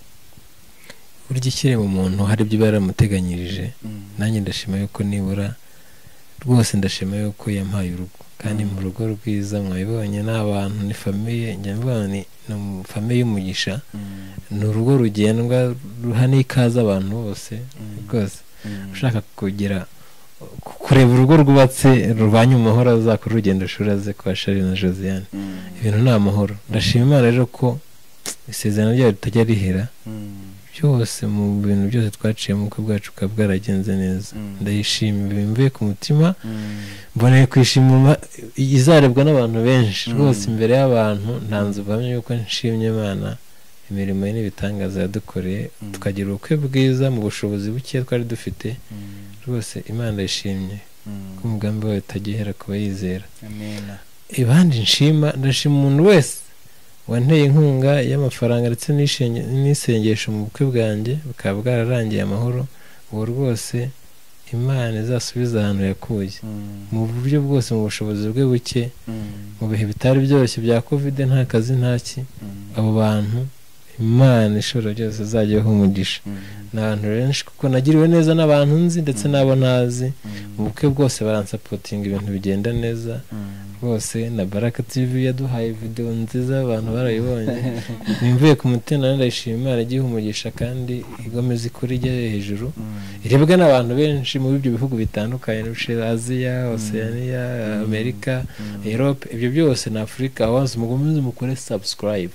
burya ikiri mu muntu hari ibyo baramuteganyirije. Nanjye ndashima yuko nibura rwose ndashima yuko yampaye urugo, kandi mu rugo rwiza mwabibonye n'abantu ni famiye, njya mbona ni famiye y'umugisha. Ni urugo rugendwa ruha n'ikaze abantu bose rwose. Ushaka kugira kureba urugo rwubatse rubanye amahoro azakora urugendo shuri aze kwa Charles na Josiane. Ibintu ni amahoro. Ndashima Imana rero ko isezerano ryayo ritajya rihera. Byose mu bintu byose twaciye mu bukwe bwacu bwaragenze neza. Ndayishimira bimvuye ku mutima. Mboneye kwishimira izarebwa n'abantu benshi rwose imbere y'abantu. Ntanze ubamye yuko nshimye Imana imirimo ye n'ibitangaza yadukoreye, tukagira ubukwe bwiza mu bushobozi buke twari dufite. Rwose Imana ndayishimye ko umugambi wawe utagihera kuba yizera. Ibandi ndashima umuntu wese wanteye inkunga y'amafaranga ndetse n'isengesho mu bukwe bwanjye bukaba bwararangiye amahoro. Ubu rwose Imana izasubiza ahantu yakuye mu buryo bwose, mu bushobozi bwe buke, mu bihe bitari byoroshye bya covid, nta kazi ntaki. Abo bantu Imana ishobora byose azajyaho umugisha. N'abantu benshi kuko nagiriwe neza n'abantu nzi ndetse n'abo ntazi. Mu bukwe bwose baransapotinga ibintu bigenda neza rwose. Na Baraka TV yaduhaye video nziza abantu barayibonye. Nimvuye ku mutima ndashima Imana igihe umugisha kandi igomeza ikuri ijya hejuru. Irebwa n'abantu benshi mu bibyo bihugu bitandukanye, Aziya, Oceania, Amerika, Europe, ibyo byose na Afrika. Wanze mugomeze mukore subscribe.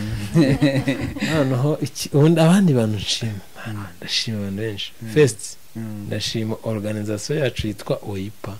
Noneho abandi bantu nshima. Ndashima abantu benshi. First ndashima organization yacu yitwa OIPA.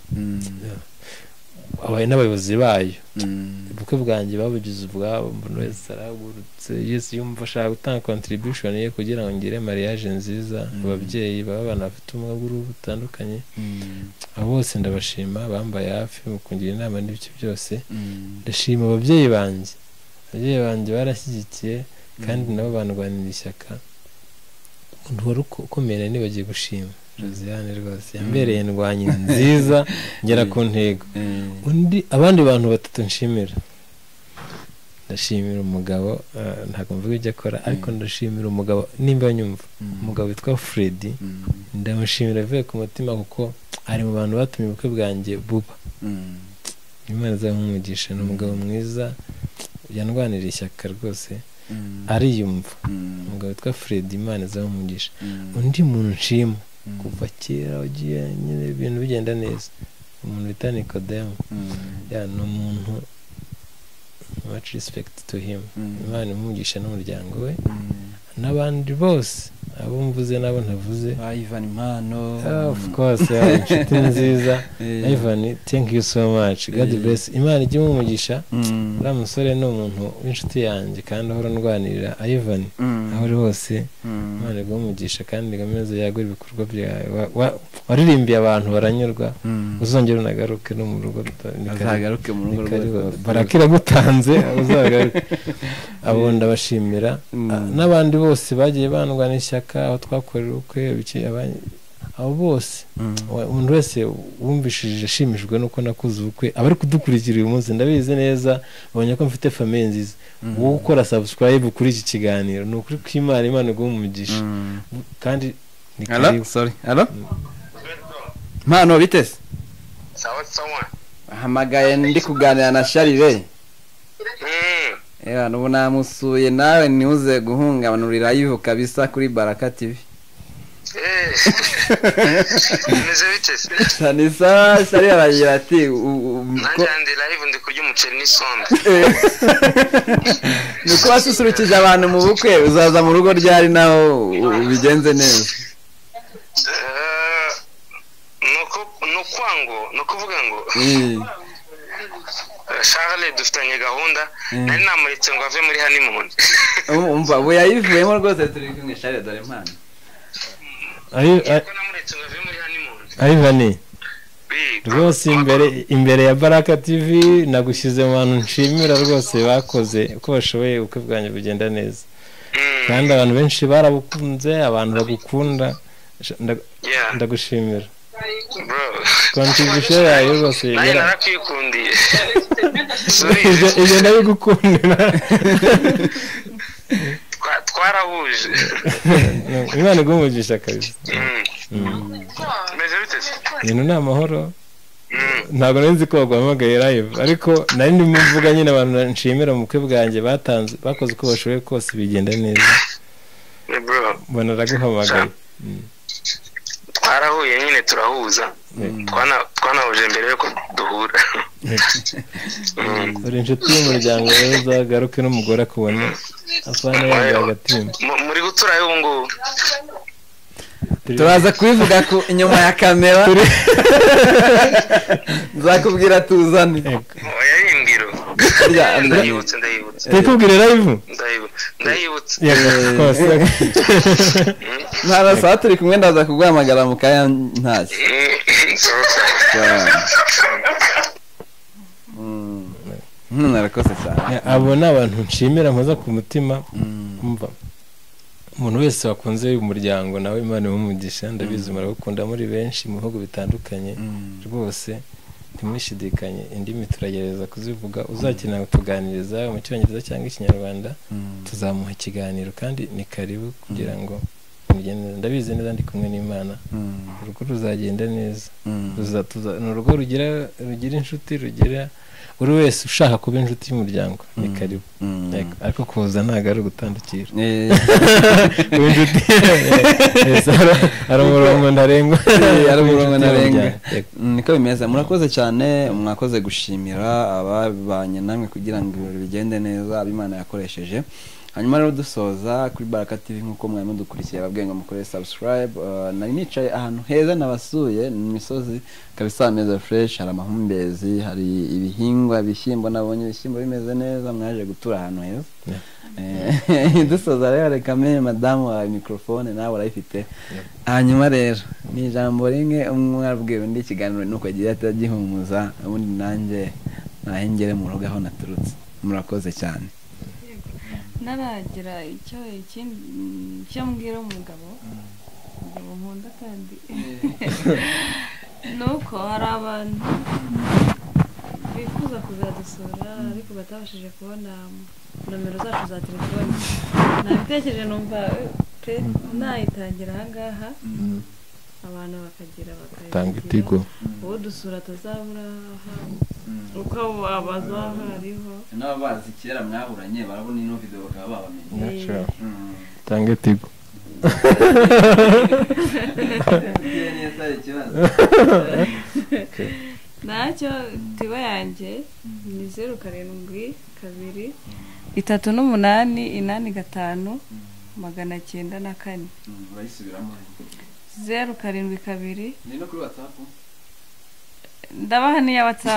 Abaye n'abayobozi bayo. Ubukwe bwanjye babugize ubwabo, umuntu wese aragurutse Yesu yumva ashaka gutanga contribution ye kugira ngo ngire mariage nziza. Ababyeyi baba bafite ubumuga bw'uruhu butandukanye, abo bose ndabashima bambaye hafi mu kungira inama n'ibyo byose. Ndashima ababyeyi banjye barashyigikiye kandi nabo bandwanira ishyaka. Umuntu wari ukomeye nibagiye gushima Josiane rwose yambereye indwanyi nziza ngera ku ntego. Abandi bantu batatu nshimira. Ndashimira umugabo, ntabwo mvuga ibyo akora, ariko ndashimira umugabo nimba nyumva. Umugabo witwa Freddy, ndamushimira avuye ku mutima kuko ari mu bantu batumye ubukwe bwanjye buba. Imana izamumugisha. Ni umugabo mwiza yandwanira ishyaka rwose, ariyumva. Umugabo witwa Freddy, Imana izamumugisha. Undi muntu nshima kuva kera wagiye nyine ibintu bigenda neza, umuntu bita Nikodemu. Ni umuntu much respect to him. Imana imumugisha n'umuryango we n'abandi bose abo mvuze nabo ntavuze. Ivan Impano, of course, inshuti nziza. Ivan, thank you so much. God bless. Imana ijye imumugisha. Uriya musore ni umuntu w'inshuti yanjye kandi ahora ndwanirira. Ivan, aho uri hose Imana iguhe umugisha kandi ikomeze yagura ibikorwa byawe. Waririmbiye abantu baranyurwa. Uzongera unagaruke no mu rugo. Azagaruke mu rugo rwe. Barakira gutanze uzagaruke. Abo ndabashimira. N'abandi bose bagiye bandwana ishyaka, aho twakorera ubukwe abo bose. Umuntu wese wumvishije ashimishijwe nuko nakoze ubukwe, abari kudukurikira uyu munsi ndabizi neza, babonye ko mfite famille nziza. Wowe ukora subscribe kuri iki kiganiro ni ukuri kw'Imana, Imana iguhe umugisha kandi ni karibu. Hello Mpano bitese? Sawa. Hamagaye ndi kuganira na Charles. Nubu namusuye nawe niuze guhungabanurira live kabisa kuri Baraka TV. Neze bitese? Sanisa sari aragira ati nanjye live ndi kurya umuceri n'isombe. Nuko wasusurukije abantu mu bukwe, uzaza mu rugo ryari naho bigenze neza? ukwango no kuvuga ngo Charles dufitanye gahunda nari namuretse ngo ave muri honeymoon umva bo yayivuyemo rwose turi kumwe Charles dore impano namuretse ngo ave muri honeymoon Ayivani rwose imbere ya Baraka TV nagushyize mu bantu nshimira rwose bakoze uko bashoboye uko bwanjye bugenda neza kandi abantu benshi barabukunze abantu bagukunda ndagushimira contribution yawe rwose narakwikundiye ibyo ndabigukundira twarahuje Imana igumugisha kabisa meze bite ibintu ni amahoro ntabwo nzi ko baguhamagaye live ariko nari ndimo mvuga nyine abantu nshimira mu bukwe bwanjye bakoze uko bashoboye kose bigenda neza mbona araguhamagaye twarahuye nyine turahuza twanahuje mbere yuko duhura uri inshuti y'umuryango rero uzagaruke n'umugore akubona afana yambaye agatimba muri gutura ubu ngubu turaza kubivuga ku inyuma ya kamera nzakubwira tuzane yayimbiro ndayibutse tukubwire live ndayibutse ntarasa turi kumwe ndaza kuguhamagara mu kanya ntacyo narakoze cyane abo ni abantu nshimira mpoza ku mutima umva umuntu wese wakunze uyu muryango nawe Imana imumugisha ndabizi murabukunda muri benshi mu bihugu bitandukanye rwose ntimwishidikanye indimi turagereza kuzivuga uzakenera kutuganiriza mu cyongereza cyangwa ikinyarwanda tuzamuha ikiganiro kandi ni karibu kugira ngo ndabizi neza ndi kumwe n'Imana urugo ruzagenda neza ni urugo rugira inshuti rugira buri wese ushaka kuba inshuti y'umuryango ni karibu ariko kuza ntabwo ari ugutandukira kuba inshuti hari umurongo ntarengwa niko bimeze murakoze cyane mwakoze gushimira ababanye namwe kugira ngo ibirori bigende neza ab'Imana yakoresheje hanyuma rero dusoza kuri Baraka TV nk'uko mwari mudukurikiye ababwiye ngo mukore subscribe nari nicaye ahantu heza nabasuye mu misozi kabisa ameze fresh hari amahumbezi hari ibihingwa ibishyimbo nabonye ibishyimbo bimeze neza mwaje gutura ahantu heza dusoza rero reka mene madamu wa microphone nawe urayifite hanyuma rero ni ijambo rimwe umwabwiye undi ikiganiro nuko agiye atagihumuza ubundi nanjye nahengere mu rugo aho naturutse murakoze cyane naragira icyo mbwira umugabo nkunda kandi nuko hari abantu bifuza kuzadusura ariko batabashije kubona nomero zacu za telefone nabitekereje numva nayitangira ahangaha abantu bakagira tanga itigo uwo dusura atazabura uko abazaho hariho n'abazi kera mwaburanye barabona ino video bakaba babamenye tanga itigo ntacyo tiba yanjye ni 077885 bayisubiramo 072 ni no kuri WhatsApp ndabaha niya WhatsApp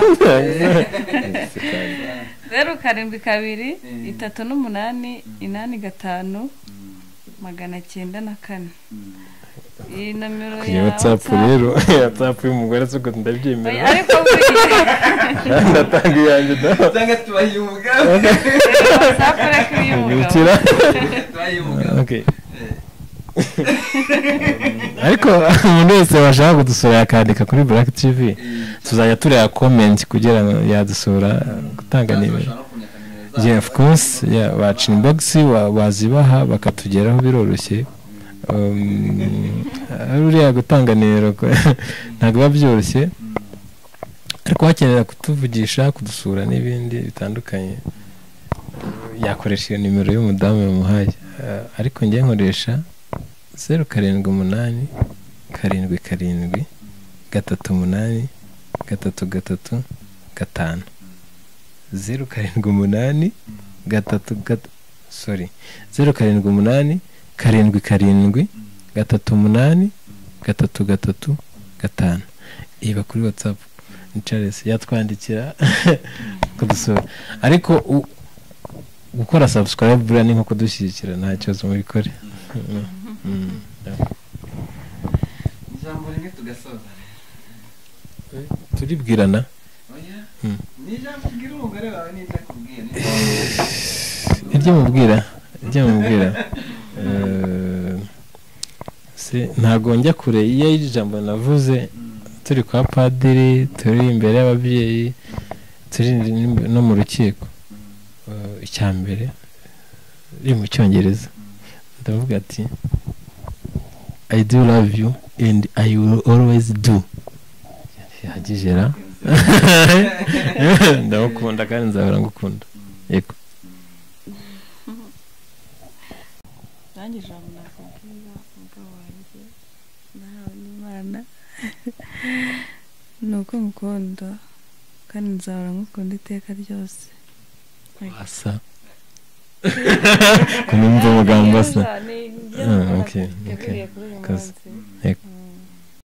072 iyi nomero ya WhatsApp rero WhatsApp y'umugore soko ndabyemera ariko ndatanga yanjye cyangwa tubayumuga WhatsApp reka y'umugabo okay ariko umuntu wese washaka kudusura yakandika kuri Baraka TV tuzajya tureba comment kugira ngo yadusura gutanga nimero yeah of course yeah watch inbox wazibaha bakatugeraho biroroshye uriya gutanga nimero ntabwo babyoroshye ariko wakenera kutuvugisha kudusura n'ibindi bitandukanye yakoresha iyo nimero y'umudamu yamuhaye ariko njye nkoresha 078 7 7 3 5 078 sorry 078 7 7 3 5 iba kuri WhatsApp ni Charles yatwandikira kudusura ariko gukora subscribe buriya ni nko kudushyigikira nta kibazo mubikore ijambo rimwe tugasoza turibwirana ni ijambo ubwira umugore wawe n'ibyo akubwiye iryo mubwira ntabwo njya kure iyo ijambo navuze turi kwa padiri turi imbere y'ababyeyi turi no mu rukiko icya mbere iri mu cyongereza ndavuga ati I do love you and I will always do yahagije ra ndagukunda kandi nzahora ngukunda yego nanjye ijambo nakubwira umugabo wanjye nahawe n'Imana ni uko ngukunda kandi nzahora ngukunda iteka ryose asa kunumva amagambo asa okay